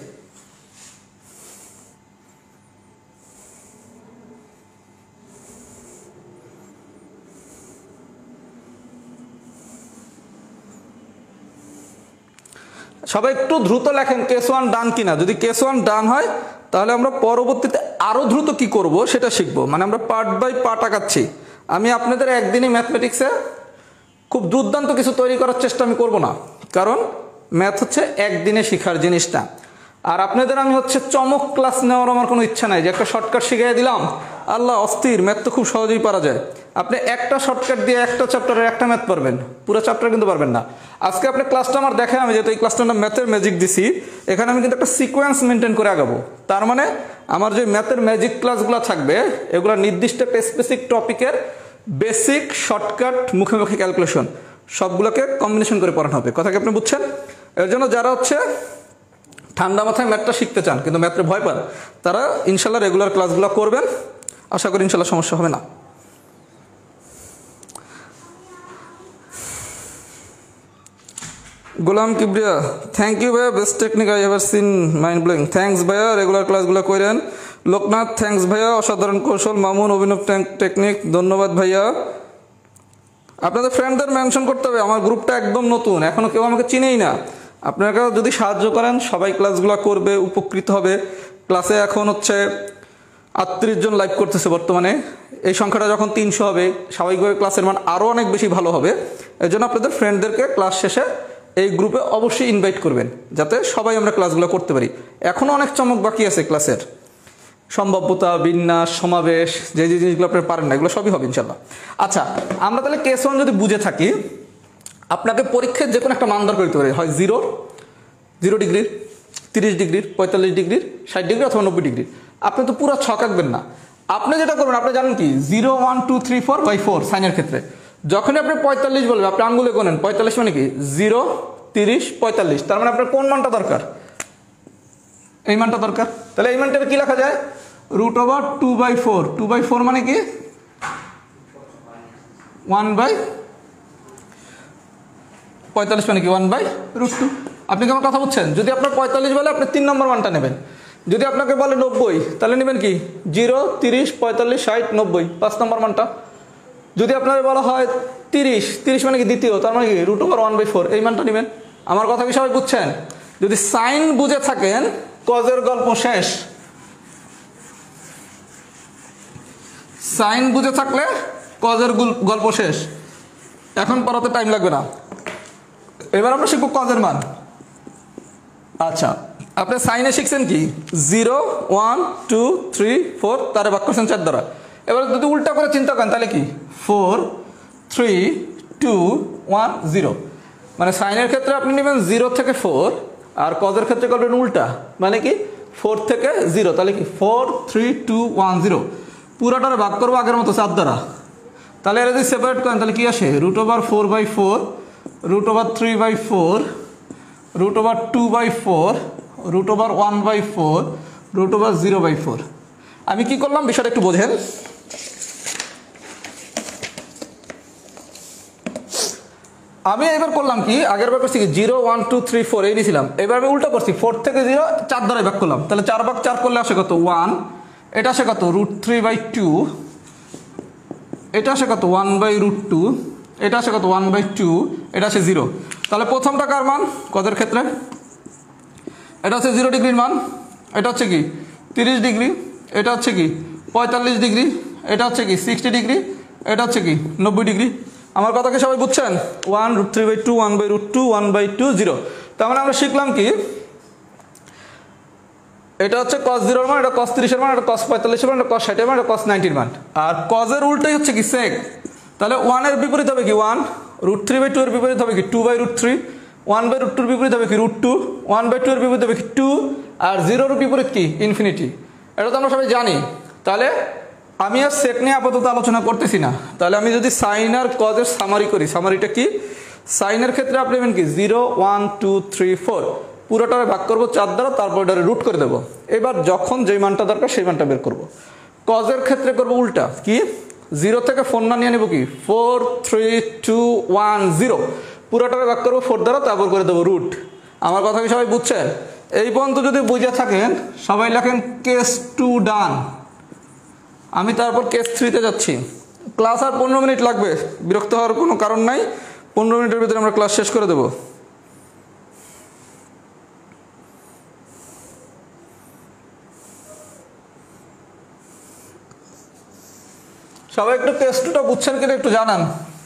S1: সবাই একটু দ্রুত লেখেন কেস ওয়ান ডান কিনা। যদি কেস ওয়ান ডান হয় তাহলে আমরা পরবর্তীতে আরো দ্রুত কি করব সেটা শিখবো। মানে আমরা পার্ট বাই পার্ট আগাচ্ছি। আমি আপনাদের একদিনই ম্যাথমেটিক্সে খুব দুর্দান্ত কিছু তৈরি করার চেষ্টা আমি করব না, কারণ ম্যাথ হচ্ছে একদিনে শেখার জিনিসটা। আর আপনাদের আমি হচ্ছে চমক ক্লাস নেওয়ার আমার কোনো ইচ্ছা নাই যে একটা শর্টকাট শিখিয়ে দিলাম, আল্লাহ অস্থির, ম্যাথ তো খুব সহজেই পারা যায়। আপনি একটা শর্টকাট দিয়ে একটা চ্যাপ্টারের একটা ম্যাথ পারবেন, পুরো চ্যাপ্টার কিন্তু পারবেন না। আজকে আপনি ক্লাসটা আমার দেখেন, আমি যেহেতু এই ক্লাসটা ম্যাথের ম্যাজিক দিছি, এখানে আমি কিন্তু একটা সিকোয়েন্স মেনটেন করে আগাবো। তার মানে আমার যে ম্যাথের ম্যাজিক ক্লাসগুলো থাকবে এগুলো নির্দিষ্ট একটা স্পেসিফিক টপিকের বেসিক শর্টকাট মুখে মুখে ক্যালকুলেশন সবগুলোকে কম্বিনেশন করে পড়ানো হবে। কথা কি আপনি বুঝছেন? এর জন্য যারা হচ্ছে ঠান্ডা মাথায় ম্যাথটা শিখতে চান কিন্তু ম্যাথে ভয় পান, তারা ইনশাল্লাহ রেগুলার ক্লাসগুলো করবেন, আশা করি ইনশাল্লাহ সমস্যা হবে না। গোলাম কিবরিয়া, থ্যাংক ইউ ভাইয়া, best technique I ever seen, mind blowing. Thanks ভাইয়া, রেগুলার ক্লাসগুলো করেন। লোকনাথ, থ্যাংকস ভাইয়া, অসাধারণ কৌশল। মামুন, অভিনব টেকনিক, ধন্যবাদ ভাইয়া। আপনাদের ফ্রেন্ডদের মেনশন করতে হবে, আমার গ্রুপটা একদম নতুন, এখনো কেউ আমাকে চিনেই না। আপনারা যদি সাহায্য করেন সবাই ক্লাসগুলো করবে, উপকৃত হবে। ক্লাসে এখন হচ্ছে আটত্রিশ জন লাইভ করতেছে বর্তমানে। এই সংখ্যাটা যখন তিনশো হবে স্বাভাবিকভাবে ক্লাসের মান আরও অনেক বেশি ভালো হবে। এই জন্য আপনাদের ফ্রেন্ডদেরকে ক্লাস শেষে এই গ্রুপে অবশ্যই ইনভাইট করবেন যাতে সবাই আমরা ক্লাসগুলো করতে পারি। এখনও অনেক চমক বাকি আছে ক্লাসের, সম্ভাব্যতা, বিন্যাস, সমাবেশ, যে যে জিনিসগুলো আপনি পারেন না এগুলো সবই হবে ইনশাল্লাহ। আচ্ছা, আমরা তাহলে কেস ওয়ান যদি বুঝে থাকি, আপনাকে পরীক্ষায় যে কোনো একটা মান দরকার করতে পারে, হয় জিরো, জিরো ডিগ্রির, তিরিশ ডিগ্রির, পঁয়তাল্লিশ ডিগ্রির, ষাট ডিগ্রি অথবা নব্বই ডিগ্রির। আপনি তো পুরো ছক আঁকবেন না। আপনি যেটা করবেন, আপনি জানেন কি zero, one, two, three, four by four সাইনের ক্ষেত্রে যখনই আপনি পঁয়তাল্লিশ বলবেন আপনি আঙ্গুলে গোনেন পঁয়তাল্লিশ মানে কি জিরো, তিরিশ, পঁয়তাল্লিশ। তার মানে আপনার কোন মানটা দরকার? এই মানটা দরকার। তাহলে এই মানটা কি লেখা যায়? Root over two by four. Two by four মানে কি ওয়ান বাই পঁয়তাল্লিশ মানে কি ওয়ান বাই রুট টু। আপনি কি আমার কথা বুঝছেন? যদি আপনার পঁয়তাল্লিশ বলে আপনি তিন নম্বর মানটা নেবেন। যদি আপনাকে বলে নব্বই তাহলে নেবেন কি জিরো, তিরিশ, পঁয়তাল্লিশ, ষাট, নব্বই, পাঁচ নম্বর মানটা। যদি আপনার বলা হয় তিরিশ, তিরিশ মানে কি দ্বিতীয়, তার মানে কি root over one by four, এই মানটা নেবেন। আমার কথা কি সবাই বুঝছেন? যদি সাইন বুঝে থাকেন কজের গল্প শেষ। সাইন বুঝে থাকলে কজের গল্প শেষ। এখন পড়াতে টাইম লাগবে না। এবার আমরা শিখবো কজের মান। আচ্ছা, আপনি সাইনে শিখছেন কি zero, one, two, three, four, তারে ভাগ করছেন চার দ্বারা। এবার যদি উল্টা করে চিন্তা করেন তাহলে কি four, three, two, one, zero. মানে সাইনের ক্ষেত্রে আপনি নেবেন জিরো থেকে ফোর, আর কজের ক্ষেত্রে করবেন উল্টা, মানে কি ফোর থেকে জিরো, তাহলে কি four three two one zero, পুরোটারে ভাগ করবো আগের মতো চার দ্বারা। তাহলে এরা যদি সেপারেট করেন তাহলে কি আসে, root over four by four, root over three by four, root over two by four, root over one by four, root over zero by four. আমি কি করলাম বিষয়টা একটু বোঝেন। আমি এবার করলাম কি, আগের বার করছি কি zero one two three four এই নিয়েছিলাম, এবার আমি উল্টা করছি, ফোর থেকে জিরো চার দ্বারাই ভাগ করলাম, তাহলে চার ভাগ চার করলে আসে কত ওয়ান, এটা আসে কত রুট থ্রি বাই টু, এটা আসে কত ওয়ান বাই রুট টু, এটা আসে কত ওয়ান বাই টু, এটা আসে জিরো। তাহলে প্রথমটা কার মান কদের ক্ষেত্রে, এটা হচ্ছে জিরো ডিগ্রির মান, এটা হচ্ছে কি তিরিশ ডিগ্রি, এটা হচ্ছে কি পঁয়তাল্লিশ ডিগ্রি, এটা হচ্ছে কি সিক্সটি ডিগ্রি, এটা হচ্ছে কি নব্বই ডিগ্রি। আমার কথা কি সবাই বুঝছেন? One root three by two, one by root two, one by two, zero. তার মানে আমরা শিখলাম কি, এটা হচ্ছে কস জিরোর মান, এটা কস তিরিশের মান, এটা কস পঁয়তাল্লিশের মান, এটা কস ষাটের মান, এটা কস নাইনটির মান। আর কজের উল্টাই হচ্ছে কি সেক, তাহলে ওয়ানের বিপরীত হবে কি one, root three by two এর বিপরীত হবে কি two by root three, one by root টুর বিপরীত হবে কি root two, one by two এর বিপরীত হবে কি টু, আর জিরোর বিপরীত কি ইনফিনিটি। এটা তো আমরা সবাই জানি। তাহলে আমি আর সেক নিয়ে আপাতত আলোচনা করতেছি না। তাহলে আমি যদি সাইন আর কজের সামারি করি, সামারিটা কি, সাইনের ক্ষেত্রে আপনি নেবেন কি zero one two three four, পুরোটারে ভাগ করবো চার দ্বারা, তারপর এটারে রুট করে দেবো। এবার যখন যেই মানটা দরকার সেই মানটা বের করবো। কজের ক্ষেত্রে করবো উল্টা, কি জিরো থেকে ফোর না নিয়ে নেবো কি four three two one zero, পুরোটারে ভাগ করবো ফোর দ্বারা, তারপর করে দেবো রুট। আমার কথা কি সবাই বুঝছেন? এই পর্যন্ত যদি বুঝে থাকেন সবাই লেখেন কেস টু ডান। আমি তারপর কেস থ্রিতে যাচ্ছি। ক্লাস আর পনেরো মিনিট লাগবে, বিরক্ত হওয়ার কোনো কারণ নাই, পনেরো মিনিটের ভিতরে আমরা ক্লাস শেষ করে দেবো। সবাই একটু কেস টুটা বুঝছেন কিনা একটু জানান।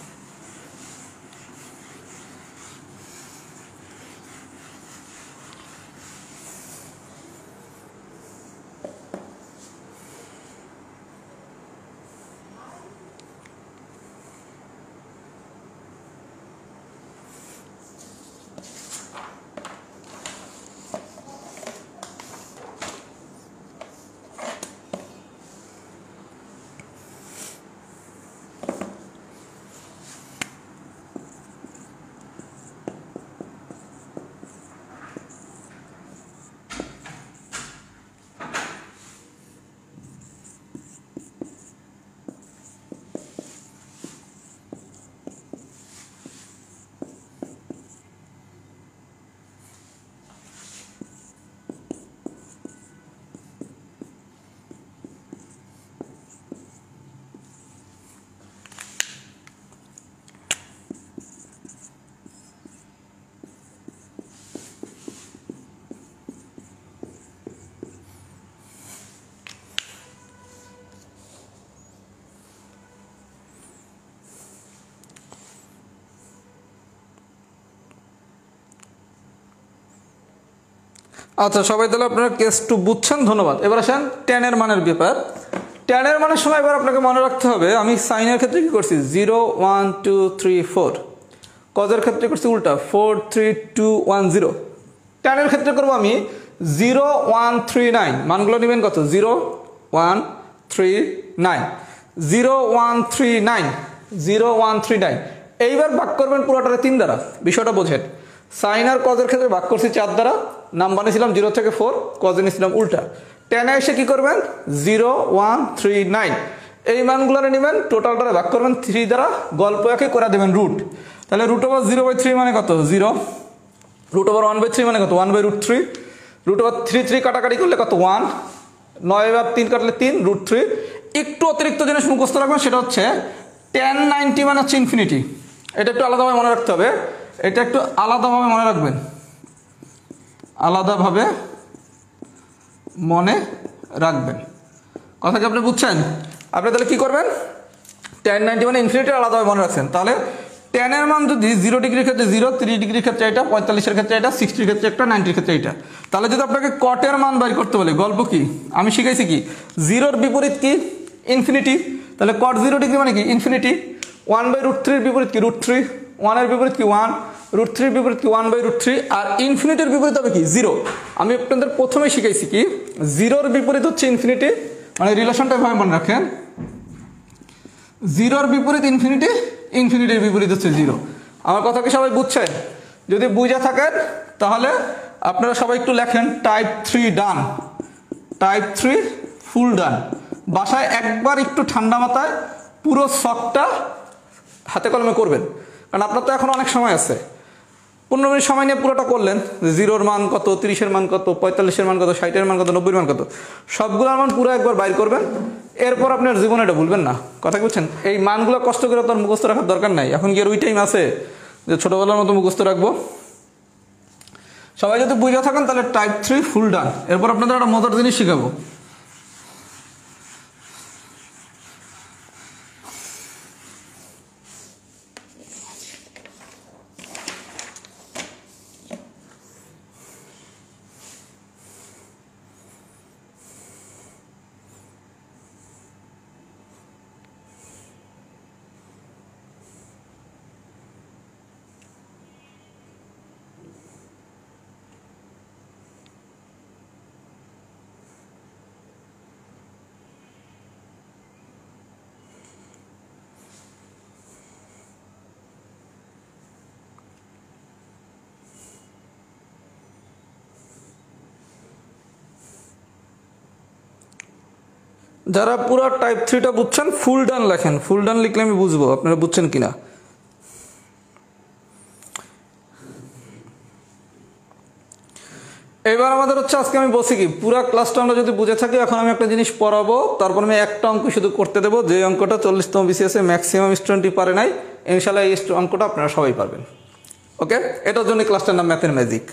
S1: আচ্ছা সবাই তাহলে আপনারা কেস টু বুঝছেন, ধন্যবাদ। এবার আসেন টেনের মানের ব্যাপার। টেনের মানের সময় এবার আপনাকে মনে রাখতে হবে, আমি সাইনের ক্ষেত্রে কি করছি zero one two three four, কজের ক্ষেত্রে করছি উল্টা four three two one zero. টেনের ক্ষেত্রে করবো আমি জিরো ওয়ান থ্রি নাইন, মানগুলো নেবেন কত zero one three nine, zero one three nine, zero one three nine. এইবার ভাগ করবেন পুরোটারে তিন দ্বারা, বিষয়টা বোঝেন। সাইন আর কজের ক্ষেত্রে ভাগ করছি চার দ্বারা, নাম বানিয়েছিলাম জিরো থেকে ফোর, কজে নিয়েছিলাম উল্টা। টেনে এসে কি করবেন জিরো ওয়ান থ্রি নাইন, এই মানগুলো নেবেন, টোটালটারে ভাগ করবেন থ্রি দ্বারা, গল্প একে করে দেবেন রুট। তাহলে root over zero by three মানে কত zero, root over one by three মানে কত one by root three, root over three three কাটাকাটি করলে কত ওয়ান, নয় বার তিন কাটলে তিন, রুট থ্রি। একটু অতিরিক্ত জিনিস মুখস্থ রাখবেন, সেটা হচ্ছে টেন নাইনটি মানে হচ্ছে ইনফিনিটি। এটা একটু আলাদাভাবে মনে রাখতে হবে, এটা একটু আলাদাভাবে মনে রাখবেন, আলাদাভাবে মনে রাখবেন। কথা কি আপনি বুঝছেন? আপনি তাহলে কি করবেন, টেন নাইনটি মানে ইনফিনিটি আলাদাভাবে মনে রাখছেন। তাহলে টেনের মান যদি জিরো ডিগ্রির ক্ষেত্রে জিরো, তিরিশ ডিগ্রির ক্ষেত্রে এটা, পঁয়তাল্লিশের ক্ষেত্রে এটা, সিক্সটির ক্ষেত্রে একটা, নাইনটির ক্ষেত্রে এটা। তাহলে যদি আপনাকে কটের মান বাইর করতে বলে, গল্প কি আমি শিখাইছি কি জিরোর বিপরীত কি ইনফিনিটি, তাহলে কট জিরো ডিগ্রি মানে কি ইনফিনিটি। ওয়ান বাই রুট থ্রির বিপরীত কি রুট থ্রি, ওয়ানের বিপরীত কি ওয়ান, রুট থ্রির বিপরীত কি ওয়ান বাই রুট থ্রি, আর ইনফিনিটির বিপরীত হবে কি জিরো। আমি আপনাদের প্রথমেই শিখাইছি কি জিরোর বিপরীত হচ্ছে ইনফিনিটি, মানে রিলেশনটা এভাবে মনে রাখেন, জিরোর বিপরীত ইনফিনিটি, ইনফিনিটির বিপরীত হচ্ছে জিরো। আমার কথা কি সবাই বুঝছেন? যদি বুঝে থাকেন তাহলে আপনারা সবাই একটু লেখেন type three done, type three full done. বাসায় একবার একটু ঠান্ডা মাথায় পুরো শখটা হাতে কলমে করবেন, কারণ আপনার তো এখন অনেক সময় আছে। পনেরো মিনিট সময় নিয়ে পুরোটা করলেন, জিরোর মান কত, তিরিশের মান কত, পঁয়তাল্লিশের মান কত, ষাটের মান কত, নব্বইয়ের মান কত, সবগুলোর মান পুরো একবার বাইর করবেন। এরপর আপনার জীবনে এটা ভুলবেন না। কথা কি বলছেন? এই মানগুলো কষ্ট করে আপনার মুখস্থ রাখার দরকার নাই। এখন কি আর ওই টাইম আছে যে ছোটোবেলার মতো মুখস্থ রাখবো? সবাই যদি বুঝে থাকেন তাহলে টাইপ থ্রি ফুল ডান। এরপর আপনাদের একটা মজার জিনিস শিখাবো। যারা পুরো টাইপ থ্রিটা বুঝছেন ফুল ডান লেখেন, ফুল ডান লিখলে আমি বুঝবো আপনারা বুঝছেন কিনা। এবার আমাদের হচ্ছে আজকে আমি বলছি কি পুরো ক্লাসটা আমরা যদি বুঝে থাকি, এখন আমি একটা জিনিস পড়াবো, তারপর আমি একটা অঙ্ক শুধু করতে দেবো, যে অঙ্কটা চল্লিশতম বিসিএসে ম্যাক্সিমাম স্টুডেন্টই পারে নাই। ইনশাল্লাহ এই অঙ্কটা আপনারা সবাই পারবেন। ওকে, এটার জন্য ক্লাসটার নাম ম্যাথের ম্যাজিক।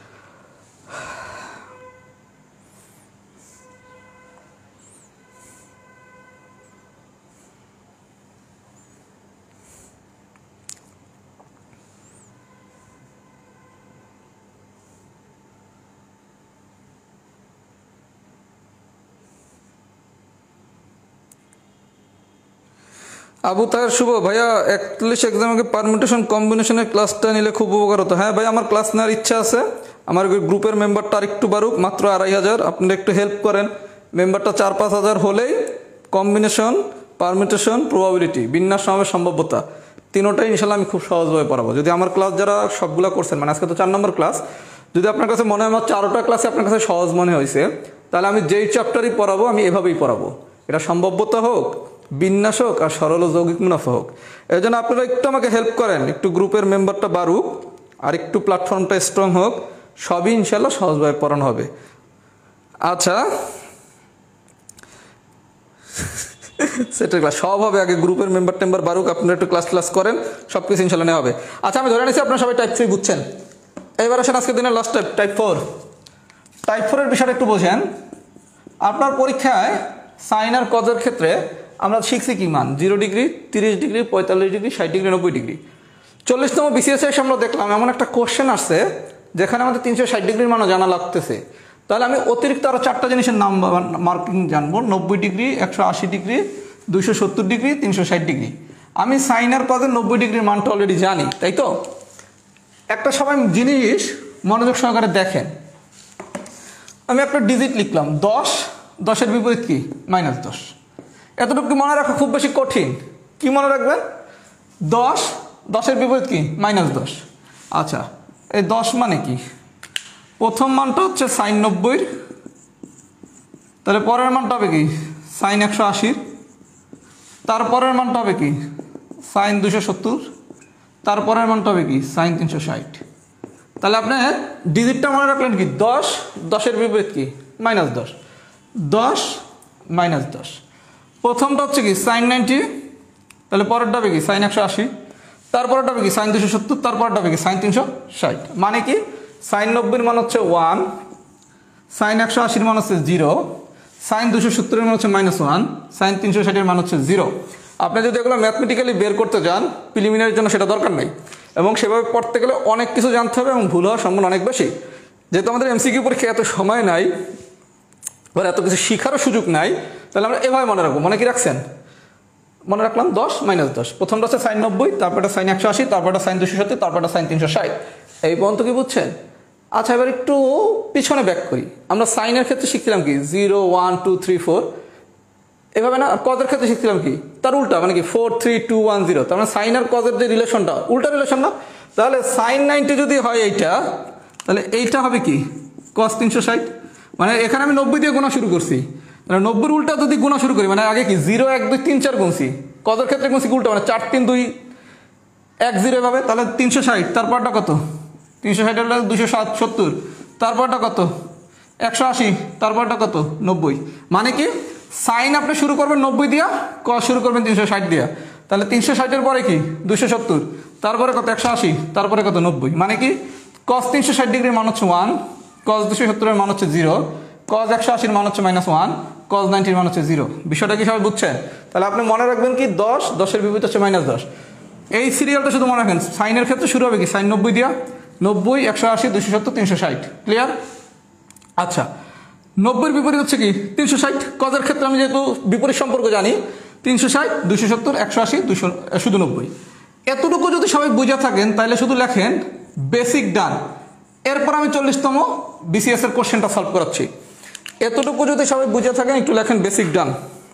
S1: আবু তাহের শুভ ভাইয়া, একচল্লিশ এক্সামকে পারমিটেশন কম্বিনেশনের ক্লাসটা নিলে খুব উপকার হতো। হ্যাঁ ভাই, আমার ক্লাস নেওয়ার ইচ্ছা আছে। আমার গ্রুপের মেম্বারটা আর একটু বাড়ুক, মাত্র আড়াই হাজার। আপনারা একটু হেল্প করেন, মেম্বারটা চার পাঁচ হাজার হলেই কম্বিনেশন, পারমিটেশন, প্রবাবিলিটি, বিন্যাস, সমাবেশ, সম্ভাব্যতা তিনোটাই ইনশাল্লাহ আমি খুব সহজভাবে পড়াবো। যদি আমার ক্লাস যারা সবগুলো করছেন, মানে আজকে তো চার নম্বর ক্লাস, যদি আপনার কাছে মনে হয় আমার চারোটা ক্লাসে আপনার কাছে সহজ মনে হয়েছে, তাহলে আমি যেই চ্যাপ্টারই পড়াবো আমি এভাবেই পড়াবো। এটা সম্ভাব্যতা হোক, বিন্যাস হোক, আর সরল ও যৌগিক মুনাফা হোক। এই জন্য আপনারা একটু আমাকে হেল্প করেন, একটু গ্রুপের মেম্বারটা বাড়ুক, আর একটু প্ল্যাটফর্মটা স্ট্রং হোক, সবই ইনশাল্লাহ সহজভাবে পড়ানো হবে। আচ্ছা, সেটার ক্লাস সব হবে, আগে গ্রুপের মেম্বার টেম্বার বাড়ুক, আপনারা একটু ক্লাস ক্লাস করেন, সব কিছু ইনশাল্লাহ নেওয়া হবে। আচ্ছা, আমি ধরে নিচ্ছি আপনারা সবাই টাইপ থ্রি বুঝছেন। এবার আসেন আজকের দিনের last type, type four. Type ফোরের বিষয়টা একটু বোঝেন। আপনার পরীক্ষায় সাইন আর কজের ক্ষেত্রে আমরা শিখছি কি মান, জিরো ডিগ্রি, তিরিশ ডিগ্রি, পঁয়তাল্লিশ ডিগ্রি, ষাট ডিগ্রি, নব্বই ডিগ্রি। চল্লিশতম বিসিএস এসে আমরা দেখলাম এমন একটা কোশ্চেন আসছে যেখানে আমাদের তিনশো ষাট ডিগ্রির মানও জানা লাগতেছে। তাহলে আমি অতিরিক্ত আরও চারটা জিনিসের নাম মার্কিং জানবো, নব্বই ডিগ্রি, একশো আশি ডিগ্রি, দুইশো সত্তর ডিগ্রি, তিনশো ষাট ডিগ্রি। আমি সাইন আর কজের নব্বই ডিগ্রির মানটা অলরেডি জানি, তাই তো? একটা সবাই জিনিস মনোযোগ সহকারে দেখেন। আমি একটা ডিজিট লিখলাম দশ, দশের বিপরীত কি মাইনাস দশ। এতটুকু মনে রাখা খুব বেশি কঠিন। কি মনে রাখবেন? দশ, দশের বিপরীত কি মাইনাস দশ। আচ্ছা, এই দশ মানে কি? প্রথম মানটা হচ্ছে সাইন নব্বইর, তাহলে পরের মানটা হবে কি সাইন একশো আশির, তারপরের মানটা হবে কি সাইন দুশো সত্তর, তারপরের মানটা হবে কি সাইন তিনশো ষাট। তাহলে আপনি ডিজিটটা মনে রাখলেন কি দশ, দশের বিপরীত কি মাইনাস দশ, দশ মাইনাস দশ। প্রথমটা হচ্ছে কি সাইন নাইনটি, তাহলে পরেরটা হবে কি সাইন একশো আশি, তারপরেরটা হবে কি সাইন দুশো সত্তর, তারপরটা হবে কি সাইন তিনশো ষাট। মানে কি সাইন নব্বইয়ের মান হচ্ছে ওয়ান, সাইন একশো আশির মান হচ্ছে জিরো, সাইন দুশো সত্তরের মান হচ্ছে মাইনাস ওয়ান, সাইন তিনশো ষাটের মান হচ্ছে জিরো। আপনি যদি এগুলো ম্যাথমেটিক্যালি বের করতে যান প্রিলিমিনারির জন্য সেটা দরকার নেই, এবং সেভাবে পড়তে গেলে অনেক কিছু জানতে হবে এবং ভুল হওয়ার সম্ভাবনা অনেক বেশি। যেহেতু আমাদের এমসিকিউ পরীক্ষায় এত সময় নাই বা এত কিছু শেখারও সুযোগ নাই, তাহলে আমরা এভাবে মনে রাখবো। মনে কি রাখছেন? মনে রাখলাম দশ মাইনাস দশ, প্রথমটা হচ্ছে সাইন নব্বই, তারপরটা সাইন একশো আশি, তারপরটা সাইন দুশো সত্তর, তারপরটা সাইন তিনশো ষাট। এই পর্যন্ত কি বুঝছেন? আচ্ছা এবার একটু পিছনে ব্যাক করি। আমরা সাইনের ক্ষেত্রে শিখছিলাম কি zero one two three four এভাবে না, কজের ক্ষেত্রে শিখছিলাম কি তার উল্টা, মানে কি four three two one zero, তার মানে সাইন আর কজের যে রিলেশনটা উল্টা রিলেশন না। তাহলে সাইন নাইনটি যদি হয় এইটা, তাহলে এইটা হবে কি কস তিনশো ষাট। মানে এখানে আমি নব্বই দিয়ে গোনা শুরু করছি, মানে নব্বই উল্টা যদি গোনা শুরু করি, মানে আগে কি জিরো এক দুই তিন চার গুনছি, কজের ক্ষেত্রে গুনছি উল্টা, মানে চার তিন দুই এক জিরো এভাবে। তাহলে তিনশো ষাট তারপরটা কত, তিনশো ষাট হলে দুশো সাত সত্তর, তারপরটা কত একশো আশি, তারপরটা কত নব্বই। মানে কি সাইন আপনি শুরু করবেন নব্বই দিয়া, কস শুরু করবেন তিনশো ষাট দিয়া। তাহলে তিনশো ষাটের পরে কি দুশো সত্তর, তারপরে কত একশো আশি, তারপরে কত নব্বই। মানে কি কস তিনশো ষাট ডিগ্রির মান হচ্ছে ওয়ান, কস দুশো সত্তরের মান হচ্ছে জিরো, কস একশো আশির মান হচ্ছে মাইনাস ওয়ান, কস নাইনটির মান হচ্ছে জিরো। বিষয়টা কি সবাই বুঝছেন? তাহলে আপনি মনে রাখবেন কি দশ, দশের বিপরীত হচ্ছে মাইনাস দশ। এই সিরিয়ালটা শুধু মনে রাখেন, সাইনের ক্ষেত্রে শুরু হবে কি সাইন নব্বই দিয়া, নব্বই, একশো আশি, দুশো সত্তর, তিনশো ষাট। ক্লিয়ার? আচ্ছা নব্বইয়ের বিপরীত হচ্ছে কি তিনশো ষাট। কজের ক্ষেত্রে আমি যেহেতু বিপরীত সম্পর্ক জানি, তিনশো ষাট, দুশো সত্তর, একশো আশি, দুশো শুধু নব্বই। এতটুকু যদি সবাই বুঝে থাকেন তাহলে শুধু লেখেন বেসিক ডান। এরপর আমি চল্লিশতম বিসিএস এর কোশ্চেনটা সলভ করাচ্ছি। এতটুকু যদি সবাই বুঝে থাকেন একটু লেখেন বেসিক ডান।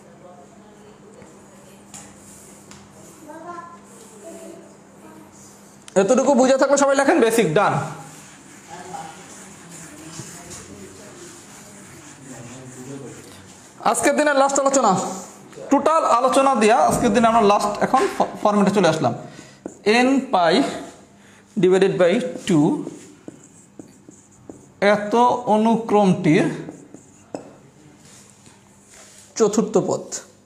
S1: এতটুকু বুঝে থাকলে সবাই লেখেন বেসিক ডান। আজকের দিনের লাস্ট আলোচনা, টোটাল আলোচনা দিয়া আজকের দিনে আমরা লাস্ট এখন ফর্মেটে চলে আসলাম। N pi divided by two এত অনুক্রমটির চতুর্থ পদ।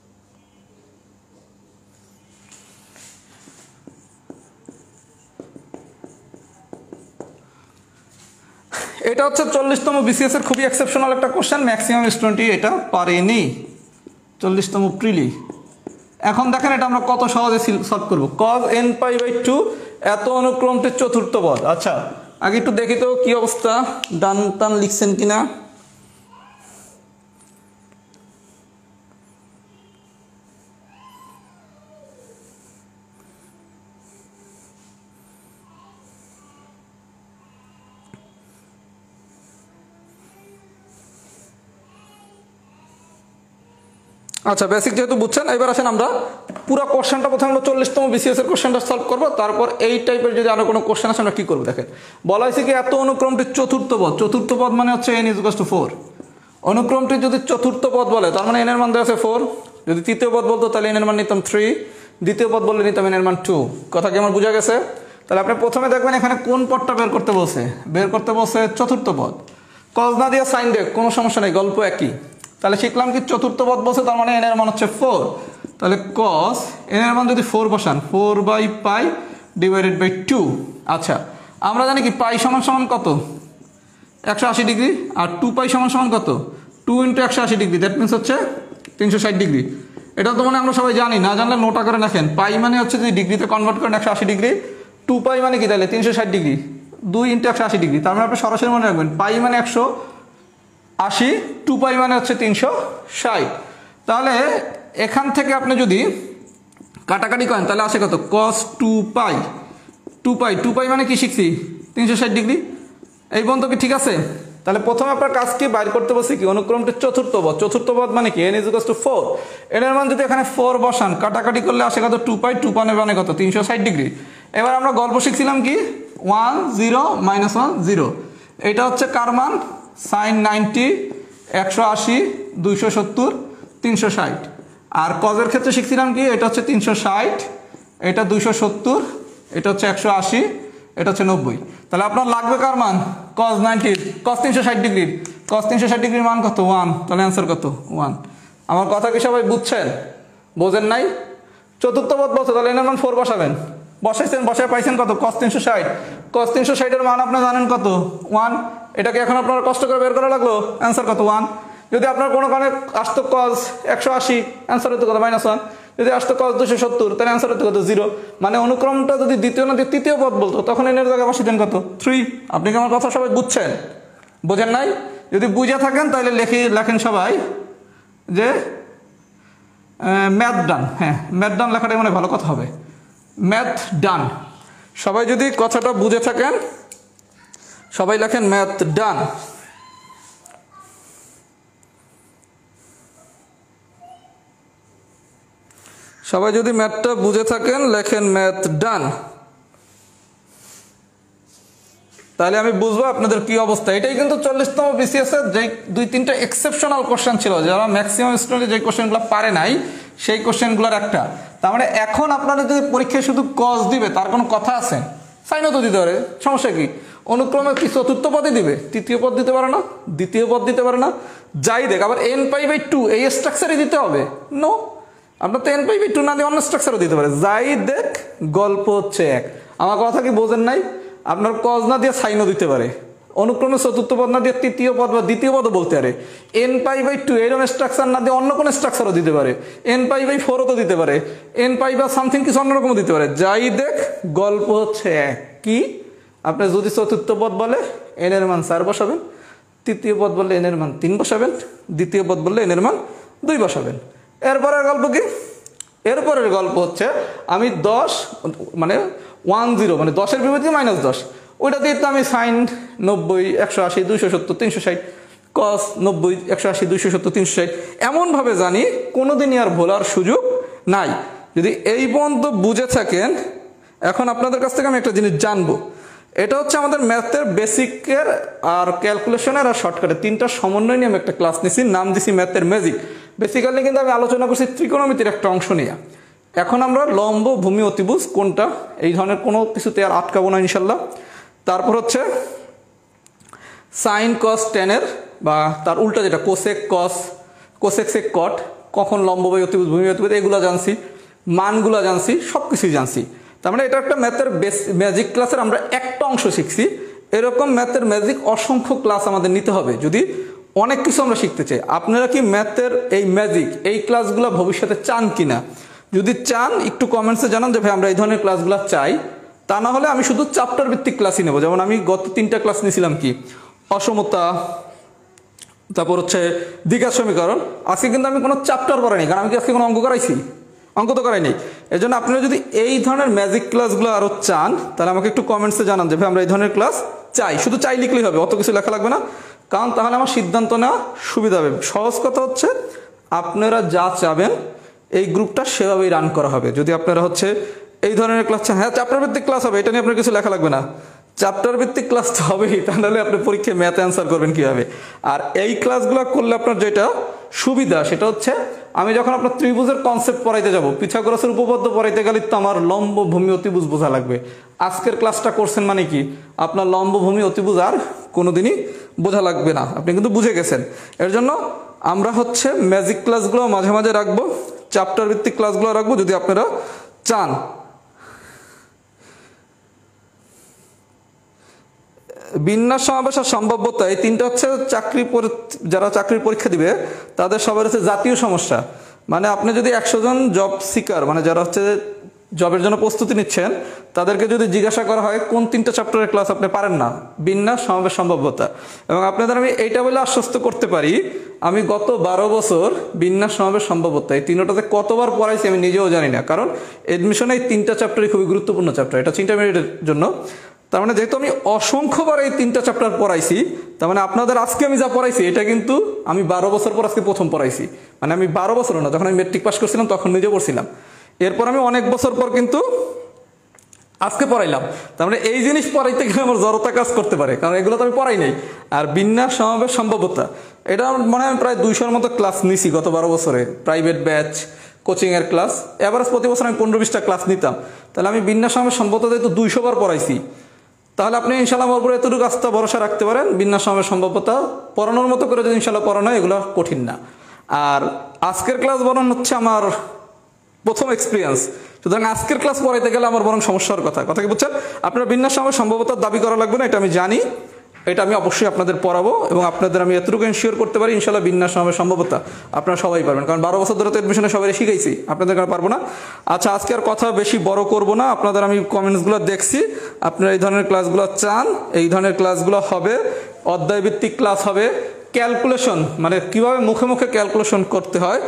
S1: এটা হচ্ছে চল্লিশতম বিসিএস এর খুবই এক্সেপশনাল একটা কোশ্চেন, ম্যাক্সিমাম স্টুডেন্টই এটা পারেনি। চল্লিশতম প্রিলি। এখন দেখেন এটা আমরা কত সহজে সলভ করবো। Cos n pi by two এত অনুক্রমটির চতুর্থ পদ। আচ্ছা আগে একটু দেখি তো কি অবস্থা, ডান টান লিখছেন কিনা। আচ্ছা বেসিক যেহেতু বুঝছেন, এবার আসেন আমরা পুরো কোশ্চেনটা প্রথমে আমরা চল্লিশতম বিসিএস এর কোশ্চেনটা সলভ করবো, তারপর এই টাইপের যদি আরো কোনো কোশ্চেন আসে আমরা কি করবো। দেখেন বলা হয়েছে কি এত অনুক্রমটির চতুর্থ পদ। চতুর্থ পদ মানে হচ্ছে এন ইকুয়াল টু ফোর। অনুক্রমটির যদি চতুর্থ পদ বলে তার মানে এন এর মান দেওয়া আছে ফোর। যদি তৃতীয় পদ বলতো তাহলে এন এর মান নিতাম থ্রি, দ্বিতীয় পদ বললে নিতাম এন এর মান টু। কথা কি আমার বোঝা গেছে? তাহলে আপনি প্রথমে দেখবেন এখানে কোন পদটা বের করতে বলছে। বের করতে বলছে চতুর্থ পদ। কজ না দিয়ে সাইন দেখ, কোনো সমস্যা নেই, গল্প একই। তাহলে শিখলাম কি চতুর্থ পদ বলছে তার মানে এন এর মান হচ্ছে ফোর। তাহলে কস এন এর মান যদি ফোর বসান, four by pi divided by two. আচ্ছা আমরা জানি কি পাই সমান সমান কত একশো আশি ডিগ্রি, আর টু পাই সমান সমান কত টু ইন্টু একশো আশি ডিগ্রি, দ্যাট মিনস হচ্ছে তিনশো ষাট ডিগ্রি। এটা তো মানে আমরা সবাই জানি, না জানলে নোটা করে রাখেন। পাই মানে হচ্ছে যদি ডিগ্রিতে কনভার্ট করেন একশো আশি ডিগ্রি, টু পাই মানে কি তাহলে তিনশো ষাট ডিগ্রি, দুই ইন্টু একশো আশি ডিগ্রি। তার মানে আপনি সরাসরি মনে রাখবেন পাই মানে একশো আশি, টু পাই মানে হচ্ছে তিনশো ষাট। তাহলে এখান থেকে আপনি যদি কাটাকাটি করেন তাহলে আসে কত cos two pi. Two pi two pi মানে কি শিখছি তিনশো ষাট ডিগ্রি। এই পর্যন্ত কি ঠিক আছে? তাহলে প্রথমে আপনার কাজ কি বাইর করতে বলছি কি অনুক্রমটির চতুর্থ পদ। চতুর্থ পদ মানে কি n equal to four. N এর মান যদি এখানে ফোর বসান, কাটাকাটি করলে আসে কত টু পাই, টু পাই মানে কত তিনশো ষাট ডিগ্রি। এবার আমরা গল্প শিখছিলাম কি one zero minus one zero. এটা হচ্ছে কার মান সাইন নাইনটি, একশো আশি, দুইশো সত্তর, তিনশো ষাট। আর কজের ক্ষেত্রে শিখছিলাম কি এটা হচ্ছে তিনশো ষাট, এটা দুইশো সত্তর, এটা হচ্ছে একশো আশি, এটা হচ্ছে নব্বই। তাহলে আপনার লাগবে কার মান কজ নাইনটির, কজ তিনশো ষাট ডিগ্রির। কজ তিনশো ষাট ডিগ্রির মান কত ওয়ান। তাহলে অ্যান্সার কত ওয়ান। আমার কথা কি সবাই বুঝছেন? বোঝেন নাই? চতুর্থ পদ বলছে তাহলে এনের মান ফোর বসাবেন। বসাইছেন, বসায় পাইছেন কত কজ তিনশো ষাট। কজ তিনশো ষাটের মান আপনার জানেন কত ওয়ান। এটাকে এখন আপনার কষ্ট করে বের করা লাগলো, অ্যান্সার কত ওয়ান। যদি আপনার কোনো কারণে আসতো কজ একশো আশি, অ্যান্সার হতো কত মাইনাস ওয়ান। যদি আসতো কজ দুশো সত্তর, তাহলে অ্যান্সার হতো কত জিরো। মানে অনুক্রমটা যদি দ্বিতীয় না তৃতীয় পদ বলতো তখন এনের জায়গায় বসাতেন কত থ্রি। আপনি কি আমার কথা সবাই বুঝছেন? বোঝেন নাই? যদি বুঝে থাকেন তাহলে লেখি লেখেন সবাই যে ম্যাথ ডান, হ্যাঁ ম্যাথ ডান লেখাটাই মানে ভালো কথা হবে, ম্যাথ ডান। সবাই যদি কথাটা বুঝে থাকেন সবাই লেখেন ম্যাথ ডান। সবাই যদি ম্যাথটা বুঝে থাকেন লেখেন ম্যাথ ডান, তাহলে আমি বুঝবো আপনাদের কি অবস্থা। এটাই কিন্তু চল্লিশতম বিসিএস এর যে দুই তিনটা এক্সেপশনাল কোশ্চেন ছিল, যারা ম্যাক্সিমাম স্টুডেন্ট যে কোশ্চেনগুলো পারে নাই সেই কোশ্চেনগুলোর একটা। তার মানে এখন আপনারা যদি পরীক্ষায় শুধু কজ দিবে তার কোনো কথা আছে? সাইনও তো দিতে পারে, সমস্যা কি? অনুক্রমে কি চতুর্থ পদই দিবে? তৃতীয় পদ দিতে পারে না, দ্বিতীয় পদ দিতে পারে না, যাই দেখ। আবার এন পাই বাই টু এই স্ট্রাকচারই দিতে হবে? নো, আপনার তো এন পাই বাই টু না দিয়ে অন্য স্ট্রাকচারও দিতে পারে। যাই দেখ গল্প হচ্ছে এক। আমার কথা কি বোঝেন নাই? আপনার কজ না দিয়ে সাইনও দিতে পারে, অনুক্রমে চতুর্থ পদ না দিয়ে তৃতীয় পদ বা দ্বিতীয় পদও বলতে পারে। এন পাই বাই টু এইরকম স্ট্রাকচার না দিয়ে অন্য কোনো স্ট্রাকচারও দিতে পারে, এন পাই বাই ফোরও তো দিতে পারে, এন পাই বা সামথিং কিছু অন্যরকমও দিতে পারে। যাই দেখ গল্প হচ্ছে এক। কি? আপনি যদি চতুর্থ পদ বলে এন এর মান চার বসাবেন, তৃতীয় পদ বললে এন এর মান তিন বসাবেন, দ্বিতীয় পদ বললে এন এর মান দুই বসাবেন। এরপরের গল্প কি? এরপরের গল্প হচ্ছে আমি দশ মানে ওয়ান জিরো মানে দশের বিপরীতে মাইনাস দশ, ওইটা দিয়ে তো আমি সাইন নব্বই, একশো আশি, দুইশো সত্তর, তিনশো ষাট, কস নব্বই, একশো আশি, দুইশো সত্তর, তিনশো ষাট এমনভাবে জানি কোনোদিনই আর ভোলার সুযোগ নাই। যদি এই পর্যন্ত বুঝে থাকেন, এখন আপনাদের কাছ থেকে আমি একটা জিনিস জানবো। এটা হচ্ছে আমাদের ম্যাথের বেসিকের আর ক্যালকুলেশনের আর শর্টকাটের তিনটা সমন্বয় নিয়ে আমি একটা ক্লাস নিছি, নাম দিছি ম্যাথের ম্যাজিক। বেসিক্যালি কিন্তু আমি আলোচনা করছি ত্রিকোণমিতির একটা অংশ নিয়ে। এখন আমরা লম্ব, ভূমি, অতিভুজ কোনটা এই ধরনের কোনো কিছুতে আর আটকাবো না ইনশাল্লাহ। তারপর হচ্ছে সাইন কস টেনের বা তার উল্টা যেটা কোসেক কস, কোসেক সেক কট, কখন লম্ব বাই অতিভুজ, ভূমি অতিভুজ এগুলো জানছি, মানগুলো জানছি, সব কিছুই জানছি। তার মানে এটা একটা ম্যাথের বেস ম্যাজিক ক্লাসের আমরা একটা অংশ শিখছি। এরকম ম্যাথের ম্যাজিক অসংখ্য ক্লাস আমাদের নিতে হবে যদি অনেক কিছু আমরা শিখতে চাই। আপনারা কি ম্যাথের এই ম্যাজিক এই ক্লাসগুলো ভবিষ্যতে চান কিনা? যদি চান একটু কমেন্টসে জানান যে ভাই আমরা এই ধরনের ক্লাসগুলো চাই। তা না হলে আমি শুধু চ্যাপ্টার ভিত্তিক ক্লাসই নেব। যেমন আমি গত তিনটা ক্লাস নিয়েছিলাম কি অসমতা, তারপর হচ্ছে দ্বিঘাত সমীকরণ। আজকে কিন্তু আমি কোনো চ্যাপ্টার পড়াইনি, কারণ আমি কি আজকে কোনো অঙ্ক করাইছি? অঙ্ক তো করাই নেই। এই জন্য আপনারা যদি এই ধরনের ম্যাজিক ক্লাসগুলো আরও চান তাহলে আমাকে একটু কমেন্টসে জানান যে ভাই আমরা এই ধরনের ক্লাস চাই। শুধু চাই লিখলেই হবে, অত কিছু লেখা লাগবে না, কারণ তাহলে আমার সিদ্ধান্ত নেওয়া সুবিধা হবে। সহজ কথা হচ্ছে আপনারা যা চাবেন এই গ্রুপটা সেভাবেই রান করা হবে। যদি আপনারা হচ্ছে এই ধরনের ক্লাস চান, হ্যাঁ চ্যাপ্টার ভিত্তিক ক্লাস হবে, এটা নিয়ে আপনার কিছু লেখা লাগবে না, চ্যাপ্টার ভিত্তিক ক্লাস তো হবেই, তাহলে আপনি পরীক্ষায় ম্যাথ অ্যান্সার করবেন কীভাবে? আর এই ক্লাসগুলো করলে আপনার যেটা সুবিধা সেটা হচ্ছে আমি যখন আপনার ত্রিভুজের কনসেপ্ট পড়াইতে যাব, পিথাগোরাসের উপপাদ্য পড়াইতে গেলে তো আমার লম্ব, ভূমি, অতিভুজ বোঝা লাগবে। আজকের ক্লাসটা করছেন মানে কি আপনার লম্ব, ভূমি, অতিভুজ আর কোনোদিনই বোঝা লাগবে না, আপনি কিন্তু বুঝে গেছেন। এর জন্য আমরা হচ্ছে ম্যাজিক ক্লাসগুলো মাঝে মাঝে রাখবো, চ্যাপ্টার ভিত্তিক ক্লাসগুলো রাখবো যদি আপনারা চান। বিন্যাস, সমাবেশ আর সম্ভাব্যতা এই তিনটা হচ্ছে চাকরি যারা চাকরির পরীক্ষা দিবে তাদের সবার হচ্ছে জাতীয় সমস্যা। মানে আপনি যদি একশো জন জব সিকার মানে যারা হচ্ছে জবের জন্য প্রস্তুতি নিচ্ছেন তাদেরকে যদি জিজ্ঞাসা করা হয় কোন তিনটা চ্যাপ্টারের ক্লাস আপনি পারেন না, বিন্যাস, সমাবেশ, সম্ভাব্যতা। এবং আপনাদের আমি এইটা বলে আশ্বস্ত করতে পারি আমি গত বারো বছর বিন্যাস, সমাবেশ, সম্ভাব্যতা এই তিনটাতে কতবার পড়াইছি আমি নিজেও জানি না, কারণ এডমিশনে এই তিনটা চ্যাপ্টারই খুবই গুরুত্বপূর্ণ চ্যাপ্টার, এটা ইন্টারমিডিয়েটের জন্য। তার মানে যেহেতু আমি অসংখ্যবার এই তিনটা চ্যাপ্টার পড়াইছি, তার মানে আপনাদের আজকে আমি যা পড়াইছি এটা কিন্তু আমি বারো বছর পর আজকে প্রথম পড়াইছি। মানে আমি বারো বছর না, যখন আমি মেট্রিক পাস করছিলাম তখন নিজে পড়ছিলাম, এরপর আমি অনেক বছর পর কিন্তু আজকে পড়াইলাম। তার মানে এই জিনিস পড়াইতে গেলে আমার জড়তা কাজ করতে পারে, কারণ এগুলো তো আমি পড়াই নাই। আর বিন্যাস, সমাবেশ, সম্ভাব্যতা এটা মনে হয় আমি প্রায় দুইশোর মতো ক্লাস নিছি গত বারো বছরে, প্রাইভেট ব্যাচ, কোচিংয়ের ক্লাস, এভারেজ প্রতি বছর আমি পনেরো বিশটা ক্লাস নিতাম। তাহলে আমি বিন্যাস, সমাবেশ, সম্ভাব্যতা তো দুইশো বার পড়াইছি। তাহলে আপনি ইনশাল্লাহ আমার উপরে এতটুকু আস্থা ভরসা রাখতে পারেন, বিন্যাস, সমাবেশ, সম্ভাব্যতা পড়ানোর মতো করে যদি ইনশাল্লাহ পড়ানো হয় এগুলো কঠিন না। আর আজকের ক্লাস বরং হচ্ছে আমার প্রথম এক্সপিরিয়েন্স, সুতরাং আজকের ক্লাস পড়াইতে গেলে আমার বরং সমস্যার কথা কথা কি বুঝছেন? আপনার বিন্যাস, সমাবেশ, সম্ভাব্যতার দাবি করা লাগবে না, এটা আমি জানি, এটা আমি অবশ্যই আপনাদের পড়াবো এবং আপনাদের আমি এতটুকু এনশিওর করতে পারি ইনশাল্লাহ বিন্যাস, সমাবেশ, সম্ভাব্যতা আপনারা সবাই পারবেন, কারণ বারো বছর ধরে তো এডমিশনে সবাই শিখাইছি, আপনাদের কারণে পারবো না। আচ্ছা, আজকে আর কথা বেশি বড় করবো না, আপনাদের আমি কমেন্টসগুলো দেখছি, আপনারা এই ধরনের ক্লাসগুলো চান, এই ধরনের ক্লাসগুলো হবে, অধ্যায়ভিত্তিক ক্লাস হবে, ক্যালকুলেশন মানে কিভাবে মুখে মুখে ক্যালকুলেশন করতে হয়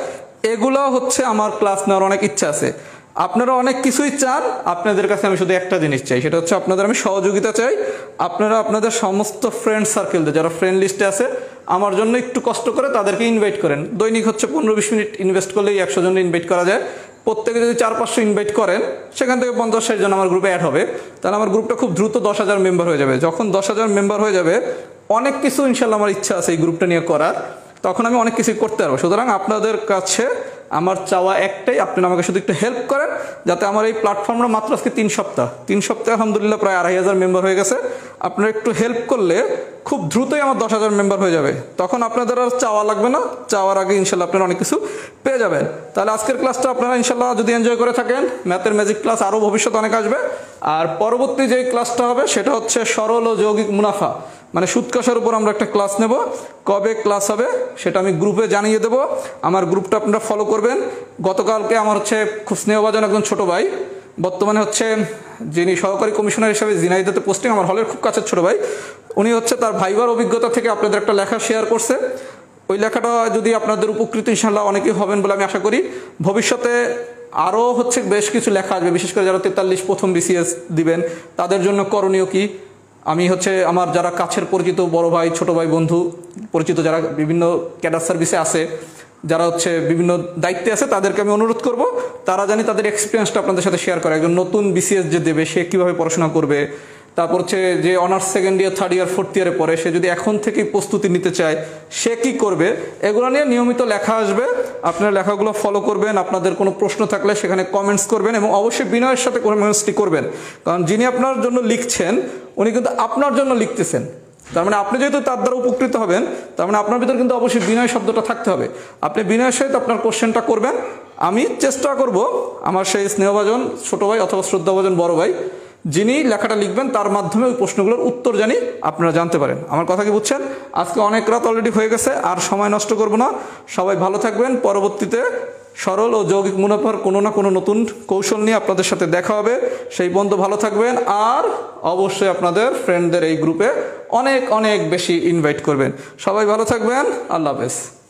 S1: এগুলো হচ্ছে আমার ক্লাস নেওয়ার অনেক ইচ্ছা আছে। আপনারা অনেক কিছুই চান, আপনাদের কাছে আমি শুধু একটা জিনিস চাই, সেটা হচ্ছে আপনাদের আমি সহযোগিতা চাই। আপনারা আপনাদের সমস্ত ফ্রেন্ড সার্কেলদের যারা ফ্রেন্ড লিস্টে আছে আমার জন্য একটু কষ্ট করে তাদেরকে ইনভাইট করেন। দৈনিক হচ্ছে পনেরো বিশ মিনিট ইনভেস্ট করলেই একশো জন ইনভাইট করা যায়। প্রত্যেকে যদি চার পাঁচশো ইনভাইট করেন, সেখান থেকে পঞ্চাশ ষাট জন আমার গ্রুপে অ্যাড হবে, তাহলে আমার গ্রুপটা খুব দ্রুত দশ হাজার মেম্বার হয়ে যাবে। যখন দশ হাজার মেম্বার হয়ে যাবে, অনেক কিছু ইনশাল্লাহ আমার ইচ্ছা আছে এই গ্রুপটা নিয়ে করার, তখন আমি অনেক কিছু করতে পারবো। সুতরাং আপনাদের কাছে আমার চাওয়া একটাই, আপনারা আমাকে শুধু একটু হেল্প করেন, যাতে আমার এই প্ল্যাটফর্মটা মাত্র আজকে তিন সপ্তাহ তিন সপ্তাহে আলহামদুলিল্লাহ প্রায় আড়াই হাজার মেম্বার হয়ে গেছে। আপনারা একটু হেল্প করলে খুব দ্রুতই আমার দশ হাজার মেম্বার হয়ে যাবে, তখন আপনাদের আর চাওয়া লাগবে না। চাওয়ার আগে ইনশাল্লাহ আপনারা অনেক কিছু পেয়ে যাবেন। তাহলে আজকের ক্লাসটা আপনারা ইনশাল্লাহ যদি এনজয় করে থাকেন, ম্যাথের ম্যাজিক ক্লাস আরও ভবিষ্যতে অনেক আসবে। আর পরবর্তী যে ক্লাসটা হবে সেটা হচ্ছে সরল ও যৌগিক মুনাফা, মানে সুদ কষার উপর আমরা একটা ক্লাস নেব। কবে ক্লাস হবে সেটা আমি গ্রুপে জানিয়ে দেবো। আমার গ্রুপটা আপনারা ফলো করবেন। গতকালকে আমার হচ্ছে খুব স্নেহভাজন একজন ছোটো ভাই, বর্তমানে হচ্ছে যিনি সহকারী কমিশনার হিসাবে ঝিনাইদহতে পোস্টিং, আমার হলের খুব কাছের ছোটো ভাই, উনি হচ্ছে তার ভাইবার অভিজ্ঞতা থেকে আপনাদের একটা লেখা শেয়ার করছে। ওই লেখাটা যদি আপনাদের উপকৃত ইনশাল্লাহ অনেকেই হবেন বলে আমি আশা করি। ভবিষ্যতে আরও হচ্ছে বেশ কিছু লেখা আসবে, বিশেষ করে যারা তেতাল্লিশ প্রথম বিসিএস দিবেন তাদের জন্য করণীয় কি। আমি হচ্ছে আমার যারা কাছের পরিচিত বড় ভাই, ছোট ভাই, বন্ধু পরিচিত যারা বিভিন্ন ক্যাডার সার্ভিসে আছে, যারা হচ্ছে বিভিন্ন দায়িত্বে আছে, তাদেরকে আমি অনুরোধ করব তারা জানি তাদের এক্সপিরিয়েন্সটা আপনাদের সাথে শেয়ার করে। একজন নতুন বিসিএস যে দেবে সে কীভাবে পড়াশোনা করবে, তারপর হচ্ছে যে honours second year third year fourth ইয়ারে পড়ে সে যদি এখন থেকেই প্রস্তুতি নিতে চায় সে কী করবে, এগুলো নিয়ে নিয়মিত লেখা আসবে। আপনারা লেখাগুলো ফলো করবেন। আপনাদের কোনো প্রশ্ন থাকলে সেখানে কমেন্টস করবেন, এবং অবশ্যই বিনয়ের সাথে কমেন্টসটি করবেন, কারণ যিনি আপনার জন্য লিখছেন উনি কিন্তু আপনার জন্য লিখতেছেন। তার মানে আপনি যেহেতু তার দ্বারা উপকৃত হবেন, তার মানে আপনার ভিতর কিন্তু অবশ্যই বিনয় শব্দটা থাকতে হবে। আপনি বিনয়ের সহিত আপনার কোশ্চেনটা করবেন। আমি চেষ্টা করব আমার সেই স্নেহভাজন ছোটো ভাই অথবা শ্রদ্ধাভাজন বড় ভাই যিনি লেখাটা লিখবেন তার মাধ্যমে ওই প্রশ্নগুলোর উত্তর জানি আপনারা জানতে পারেন। আমার কথা কি বুঝছেন? আজকে অনেক রাত অলরেডি হয়ে গেছে, আর সময় নষ্ট করব না। সবাই ভালো থাকবেন। পরবর্তীতে সরল ও যৌগিক মুনাফার কোনো না কোনো নতুন কৌশল নিয়ে আপনাদের সাথে দেখা হবে। সেই পর্যন্ত ভালো থাকবেন, আর অবশ্যই আপনাদের ফ্রেন্ডদের এই গ্রুপে অনেক অনেক বেশি ইনভাইট করবেন। সবাই ভালো থাকবেন। আল্লাহ হাফেজ।